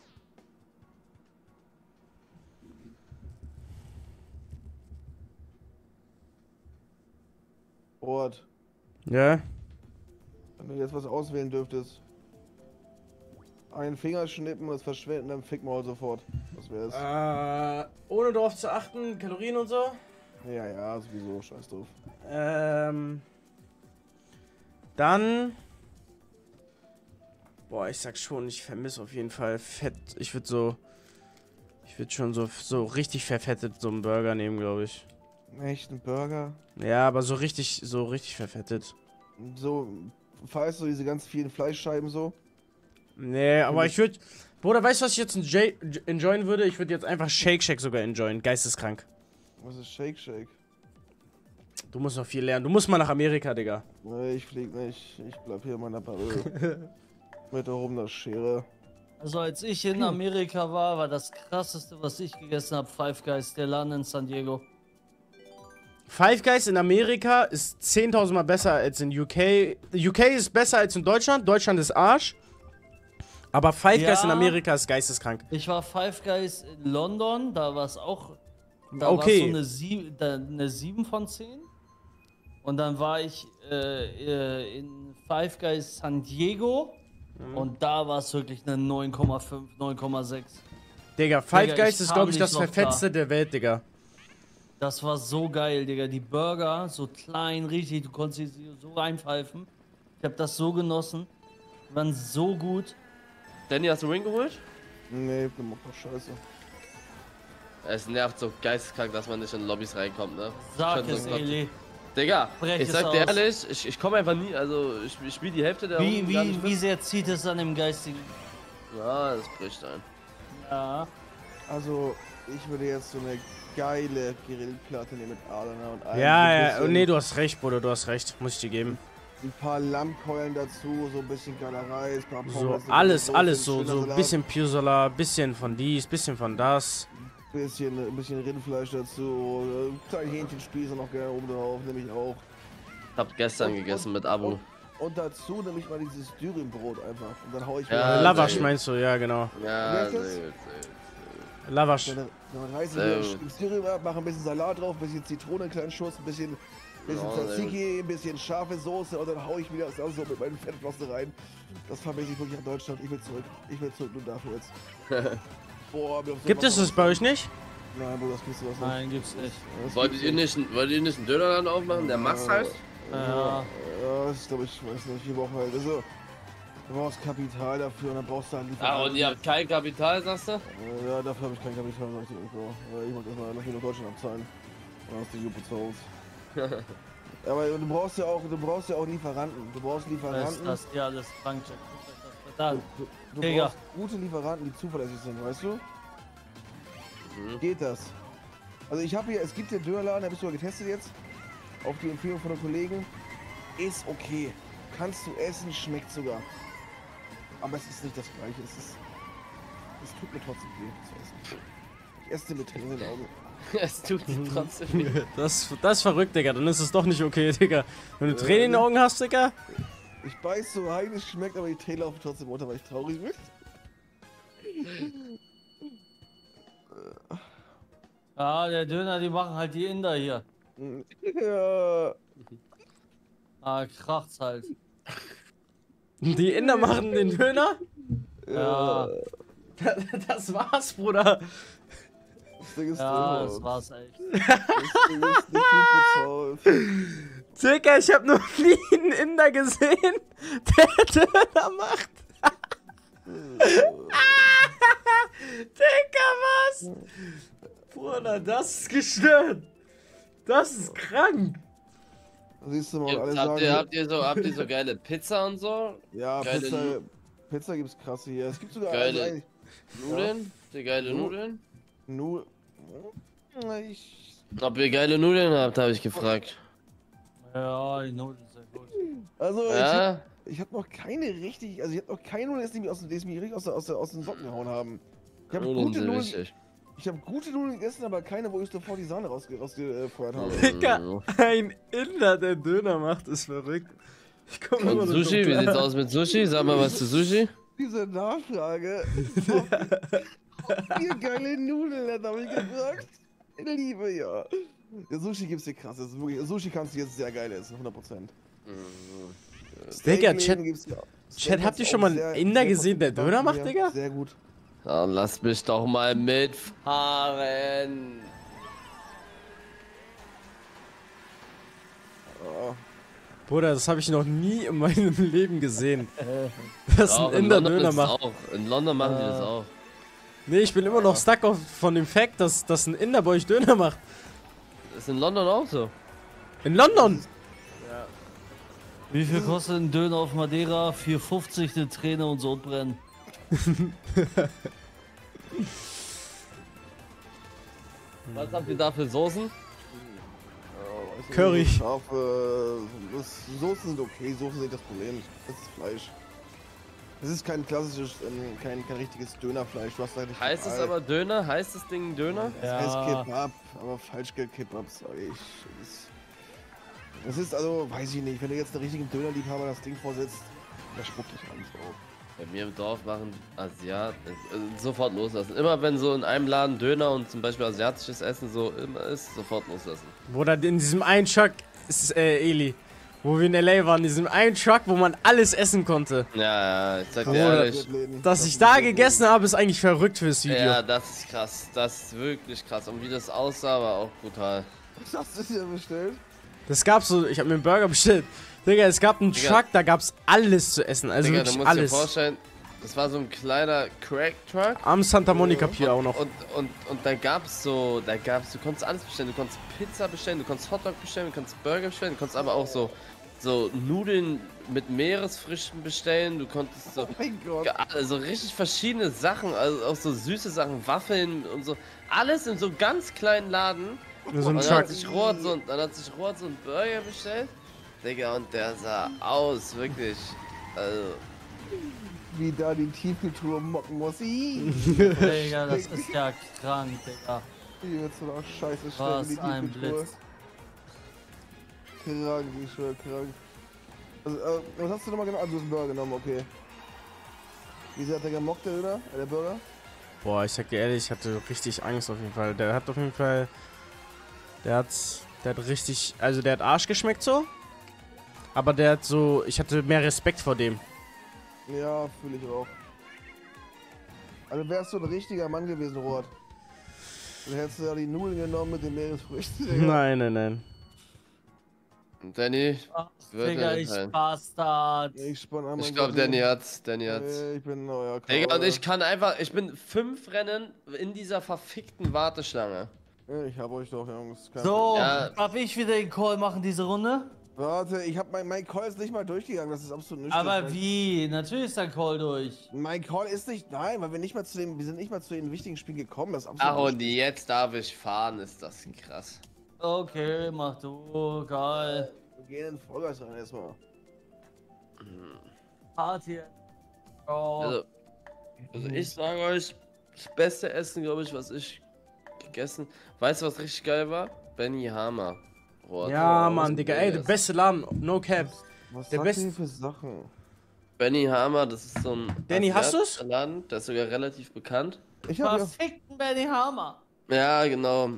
Wort. Ja? Wenn du jetzt was auswählen dürftest. Einen Fingerschnippen und es verschwindet in deinem Fickmaul sofort. Was wär's? Äh, ohne darauf zu achten, Kalorien und so. Ja, ja, sowieso. Scheiß drauf. Ähm. Dann. Boah, ich sag schon, ich vermisse auf jeden Fall Fett. Ich würde so. Ich würde schon so, so richtig verfettet so einen Burger nehmen, glaube ich. Echt, ein Burger? Ja, aber so richtig, so richtig verfettet. So, feierst du diese ganz vielen Fleischscheiben so? Nee, aber ich würde. Bruder, weißt du, was ich jetzt enjoy enjoyen würde? Ich würde jetzt einfach Shake Shack sogar enjoyen. Geisteskrank. Was ist Shake Shake? Du musst noch viel lernen. Du musst mal nach Amerika, Digga. Nee, ich flieg nicht. Ich bleib hier in meiner Parole. Mit erhobener Schere. Also als ich in Amerika war, war das krasseste, was ich gegessen habe, Five Guys, der Laden in San Diego. Five Guys in Amerika ist zehntausend Mal besser als in U K. U K ist besser als in Deutschland. Deutschland ist Arsch. Aber Five Ja. Guys in Amerika ist geisteskrank. Ich war Five Guys in London, da war es auch. Da Okay. war so eine, Sie da, eine sieben von zehn. Und dann war ich äh, äh, in Five Guys San Diego. Mhm. Und da war es wirklich eine neun Komma fünf, neun Komma sechs. Digga, Five Digga, Guys ich ist, kam glaube ich, nicht das noch verfetzte der Welt, Digga. Das war so geil, Digga. Die Burger, so klein, richtig, du konntest sie so reinpfeifen. Ich hab das so genossen. Die waren so gut. Danny, hast du Ring geholt? Nee, ich bin doch scheiße. Es nervt so geisteskrank, dass man nicht in Lobbys reinkommt, ne? Sag Schon so es, grad- Eli. Digga, Brech ich es sag dir aus. ehrlich, ich, ich komme einfach nie, also ich, ich spiele die Hälfte der Wie, Runden gar wie, nicht wie mit. sehr zieht es an dem Geistigen? Ja, das bricht ein. Ja. Also, ich würde jetzt so eine geile Grillplatte nehmen mit Adana und allem. Ja, so ein ja, bisschen- nee, du hast recht, Bruder, du hast recht. Muss ich dir geben. Ein paar Lammkeulen dazu, so ein bisschen geiler Reis, ein paar So, Pommes, ein alles, bisschen alles Soße, so. ein So schöner ein Salat, bisschen Pirsala, bisschen von dies, bisschen von das. Bisschen, ein bisschen Rindfleisch dazu, äh, kleinen Hähnchenspieße noch gerne oben drauf, nehme ich auch. Hab gestern gegessen mit Abu. Und, und dazu nehme ich mal dieses Dürrenbrot einfach. Und dann hau ich Ja, mir Lavash sehr meinst du, ja genau. Ja, Wer sehr ist das? gut, sehr gut. Lavash. Dann, dann reiße Sehr ich gut. ins Dürren ab, mache ein bisschen Salat drauf, ein bisschen Zitrone, einen kleinen Schuss, ein bisschen, bisschen Ja, sehr Tzatziki, ein bisschen scharfe Soße und dann hau ich wieder das alles so mit meinen Fettflossen rein. Das vermisse ich wirklich an Deutschland. Ich will zurück. Ich will zurück nur dafür jetzt. Boah, mir auf so Gibt es das bei euch nicht? Nein, Bruder, das kriegst du was nicht. Nein, gibt's nicht. Das Wolltet gibt's ihr nicht, ein- wolltet ihr nicht einen Dönerladen aufmachen, der Max heißt? Ja. Ja, das glaube ich, weiß nicht. Wir brauchen halt, also, du brauchst Kapital dafür und dann brauchst du halt Ah, und ihr habt kein Kapital, sagst du? Ja, dafür habe ich kein Kapital, sag ich dir irgendwo. Weil ich muss erstmal nach nur Deutschland abzahlen. Dann hast du die Juppe zu Hause. Aber du brauchst ja auch, du brauchst ja auch Lieferanten. Du brauchst Das, Lieferanten. das hier alles krank. Da. Du, du Digga. brauchst gute Lieferanten, die zuverlässig sind, weißt du? Geht das? Also ich habe hier, es gibt den Dönerladen, der bist du ja getestet jetzt. Auf die Empfehlung von den Kollegen. Ist okay. Kannst du essen, schmeckt sogar. Aber es ist nicht das gleiche. Es ist. Es tut mir trotzdem weh zu essen. Ich esse mit Tränen in den Augen. Es tut mir trotzdem weh. Das, das ist verrückt, Digga. Dann ist es doch nicht okay, Digga. Wenn du Tränen in den Augen hast, Digga. Ich beiß so rein, es schmeckt, aber die Tränen laufen trotzdem runter, weil ich traurig bin. Ja, der Döner, die machen halt die Inder hier. Ja. Ah, kracht's halt. Die Inder machen den Döner. Ja, Das war's, Bruder. Das Ding ist ja, drin, das Mann. war's echt. Das Ding ist nicht gut bezahlt. Digga, ich hab noch nie einen Inder gesehen, der Döner macht. Digga, was? Bruder, das ist gestört. Das ist krank. Siehst du mal, Gibt's, alle habt, sagen, ihr, habt, ihr so, habt ihr so geile Pizza und so? ja, geile Pizza, Nu- Pizza gibt's krasse hier. Es gibt sogar Geile- also eigentlich Nudeln? Die geile Nu- Nudeln? nur. Ich, Ob ihr geile Nudeln habt, habe ich gefragt. Ja, die Nudeln sind gut. also Ja? ich, ich habe noch keine richtig, also ich habe noch keine Nudeln, die mich aus, die mich richtig aus, der- aus, der- aus den Socken gehauen haben. Ich habe Nudeln gute sind Nudeln, wichtig. ich habe gute Nudeln gegessen, aber keine, wo ich sofort die Sahne rausge rausgefeuert habe. Digga, ein Inder, der Döner macht, ist verrückt. Ich komm immer Und noch Sushi? drauf Wie klar. sieht's aus mit Sushi? Sag mal was zu Sushi. Diese Nachfrage. Ihr geile Nudeln, hat habe ich gefragt. Liebe, ja. Der Sushi gibt's hier krass. Das ist wirklich, Sushi kannst du jetzt sehr geil essen, hundert Prozent. Digga, Chat, Chat, habt ihr schon mal einen Inder gesehen, der Döner macht, Digga? Sehr gut. Dann lass mich doch mal mitfahren. Ja. Bruder, das habe ich noch nie in meinem Leben gesehen. Dass Doch, ein in Inder London Döner ist es macht. auch. In London machen die das Äh. auch. Nee, ich bin immer noch stuck auf, von dem Fact, dass, dass ein Inder bei euch Döner macht. Ist in London auch so. In London! Wie viel kostet ein Döner auf Madeira? vier fünfzig, eine Träne und Sodbrennen. Was habt ihr da für Soßen? Weißt du, Curry. so Scharfe, das, Soßen sind okay, Soßen sind das Problem. Das ist Fleisch. Es ist kein klassisches, ähm, kein, kein richtiges Dönerfleisch. Du hast da nicht Heißt es total- aber Döner? Heißt das Ding Döner? Es heißt Kebab, aber falsch Kebab, sag ich. Es- Das ist also, weiß ich nicht, wenn du jetzt einen richtigen Dönerliebhaber das Ding vorsetzt, der spuckt dich an. So. Bei mir im Dorf machen Asiaten äh, sofort loslassen. Immer wenn so in einem Laden Döner und zum Beispiel asiatisches Essen so immer ist, sofort loslassen. Bruder, in diesem einen Truck ist äh, Eli. Wo wir in L A waren, in diesem einen Truck, wo man alles essen konnte. Ja, ja, ich sag dir Bruder, ehrlich. Dass ich da gegessen habe, ist eigentlich verrückt fürs Video. Ja, das ist krass. Das ist wirklich krass. Und wie das aussah, war auch brutal. Was hast du dir bestellt? Das gab so, ich habe mir einen Burger bestellt. Digga, es gab einen Digga. Truck, da gab's alles zu essen. Also Digga, du wirklich musst alles. dir vorstellen, das war so ein kleiner Crack-Truck. Am Santa Monica Pier auch noch. Und, und, und da gab's so, da gab's, du konntest alles bestellen. Du konntest Pizza bestellen, du konntest Hotdog bestellen, du konntest Burger bestellen, du konntest aber auch so, so Nudeln mit Meeresfrüchten bestellen. Du konntest so, Oh mein Gott. also richtig verschiedene Sachen, also auch so süße Sachen, Waffeln und so. Alles in so einem ganz kleinen Laden. Nur so ein Und dann hat Truck. sich Robert so, dann hat sich Robert so einen Burger bestellt. Digga, und der sah aus, wirklich. Also, Wie da die Tiefkühltruhe mocken muss. Ih, Digga, das ist ja krank, Digga. Hier wird so noch scheiße stellen Was in die ein Tiefkühltruhe. Blitz. krank, ich schwör, krank. Also, äh, was hast du nochmal genommen? Also, du hast einen Burger genommen, okay. Wie sehr hat der gemockt, der Döner? Äh, der Burger? Boah, ich sag dir ehrlich, ich hatte richtig Angst auf jeden Fall. Der hat auf jeden Fall... Der hat... Der hat richtig... Also der hat Arsch geschmeckt so. Aber der hat so... Ich hatte mehr Respekt vor dem. Ja, fühle ich auch. Also wärst du ein richtiger Mann gewesen, Robert. Dann hättest du ja die Nudeln genommen mit den Meeresfrüchten. Digga. Nein, nein, nein. Danny, Ach, wird Digga, er ich entscheiden. Bastard. Ich spann einmal. Ich glaube, Danny hat's. Danny hat's. Ey, ich bin neuer Digga, und ich kann einfach, ich bin fünf Rennen in dieser verfickten Warteschlange. Ich hab euch doch, Jungs. Kein So, Ja. darf ich wieder den Call machen, diese Runde? Warte, ich hab mein, mein Call ist nicht mal durchgegangen, das ist absolut nicht. Aber wie? Natürlich ist der Call durch. Mein Call ist nicht, nein, weil wir nicht mal zu dem, wir sind nicht mal zu den wichtigen Spielen gekommen, das ist Ach, absolut und nicht. jetzt darf ich fahren, ist das krass. Okay, mach du, geil. Wir gehen in Vollgas rein erstmal. Party. Oh. Also, also ich sage euch, das beste Essen, glaube ich, was ich gegessen. Weißt du, was richtig geil war? Benny Hammer. Boah, Ja, das Mann, ist Digga. geil. Ey, der beste Laden. No cap. Was Der sagt best- ihr für Sachen? Benny Hammer, das ist so ein Danny, hast du's? asiatischer Laden, der ist sogar relativ bekannt. Ich hab ja, Verfickten Benny Hammer. Ja, genau.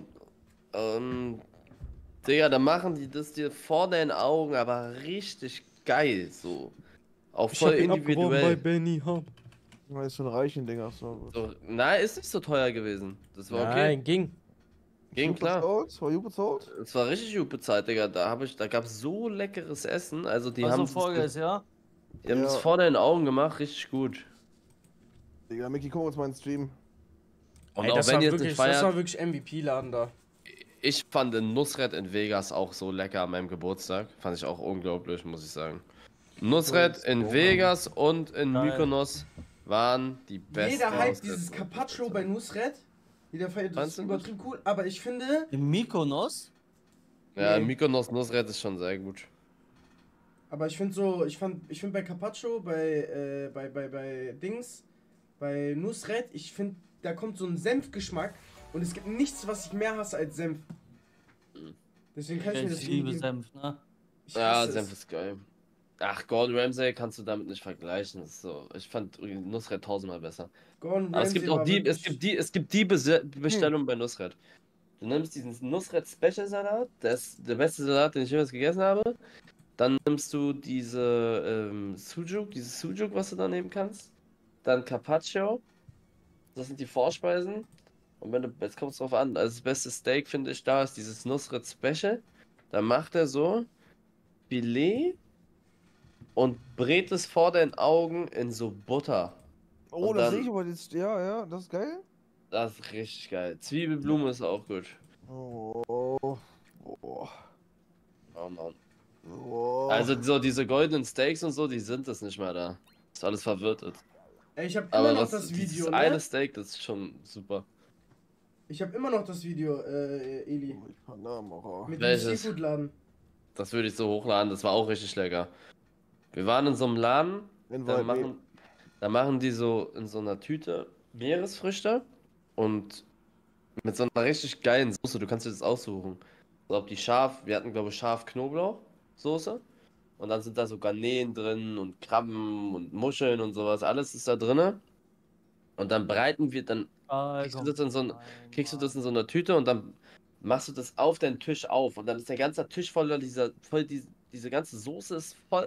Ähm, Digga, da machen die das dir vor deinen Augen, aber richtig geil, so. Auch voll individuell. Benny Hub. das ist so ein reichen Ding, ach so. gut. So, nein, ist nicht so teuer gewesen. Das war okay. Nein, ging. Ging You klar. bezahlt? War you bezahlt? Es war richtig gut bezahlt, Digga. Da habe ich, da gab es so leckeres Essen. Also die Also haben Folge ist, ja? die haben es Ja. vor deinen Augen gemacht, richtig gut. Digga, Micky, guck uns mal in den Stream. Und Ey, auch das, wenn war ihr es wirklich, nicht das war feiert, wirklich M V P-Laden da. ich fand den Nusret in Vegas auch so lecker an meinem Geburtstag. Fand ich auch unglaublich, muss ich sagen. Nusret in Vegas und in Geil. Mykonos waren die besten. Jeder hype Nusret. dieses Carpaccio bei Nusret. Jeder feiert das Fandst du übertrieben cool. Aber ich finde, Im Mykonos? Ja, Nee. Mykonos Nusret ist schon sehr gut. aber ich finde so, ich fand, ich finde bei Carpaccio, bei, äh, bei, bei, bei Dings, bei Nusret, ich finde, da kommt so ein Senfgeschmack und es gibt nichts, was ich mehr hasse als Senf. Deswegen kann ich mir das Ich liebe nie- Senf, ne? Ich Ja, hasse es. Senf ist geil. Ach, Gordon Ramsay kannst du damit nicht vergleichen. Das ist so, ich fand Nusret tausendmal besser. Gordon Aber es gibt Ramsay auch war die, es wirklich- gibt die, es gibt die Bese- Bestellung bei Nusret. Du nimmst diesen Nusret Special Salat, der ist der beste Salat, den ich jemals gegessen habe. Dann nimmst du diese ähm, Sujuk, dieses Sujuk, was du da nehmen kannst. Dann Carpaccio. Das sind die Vorspeisen. Und wenn du, jetzt kommt es drauf an, also das beste Steak finde ich da ist dieses Nusret Special. Da macht er so Filet und brät es vor deinen Augen in so Butter. Oh, Und das dann- sehe ich aber jetzt. Ja, ja, das ist geil. Das ist richtig geil. Zwiebelblume ist auch gut. Oh, oh, oh, Oh Mann. oh. Also so diese goldenen Steaks und so, die sind das nicht mehr da. Ist alles verwirrt. Ey, ich habe immer Aber noch was, das dieses Video, eine ne? Steak, das ist schon super. Ich habe immer noch das Video, äh, Eli. Oh, ich kann Namen auch. Mit dem Welches? Seafood-Laden. Das würde ich so hochladen, das war auch richtig lecker. Wir waren in so einem Laden, In da Waldweg. machen, da machen die so in so einer Tüte Meeresfrüchte und mit so einer richtig geilen Soße, du kannst dir das aussuchen. So, ob die scharf, wir hatten glaube ich scharf-Knoblauch-Soße und dann sind da so Garnelen drin und Krabben und Muscheln und sowas, alles ist da drinne. Und dann breiten wir, dann kriegst du das in so ein, kriegst du das in so einer Tüte und dann machst du das auf deinen Tisch auf und dann ist der ganze Tisch voller dieser, voll die, diese ganze Soße ist voll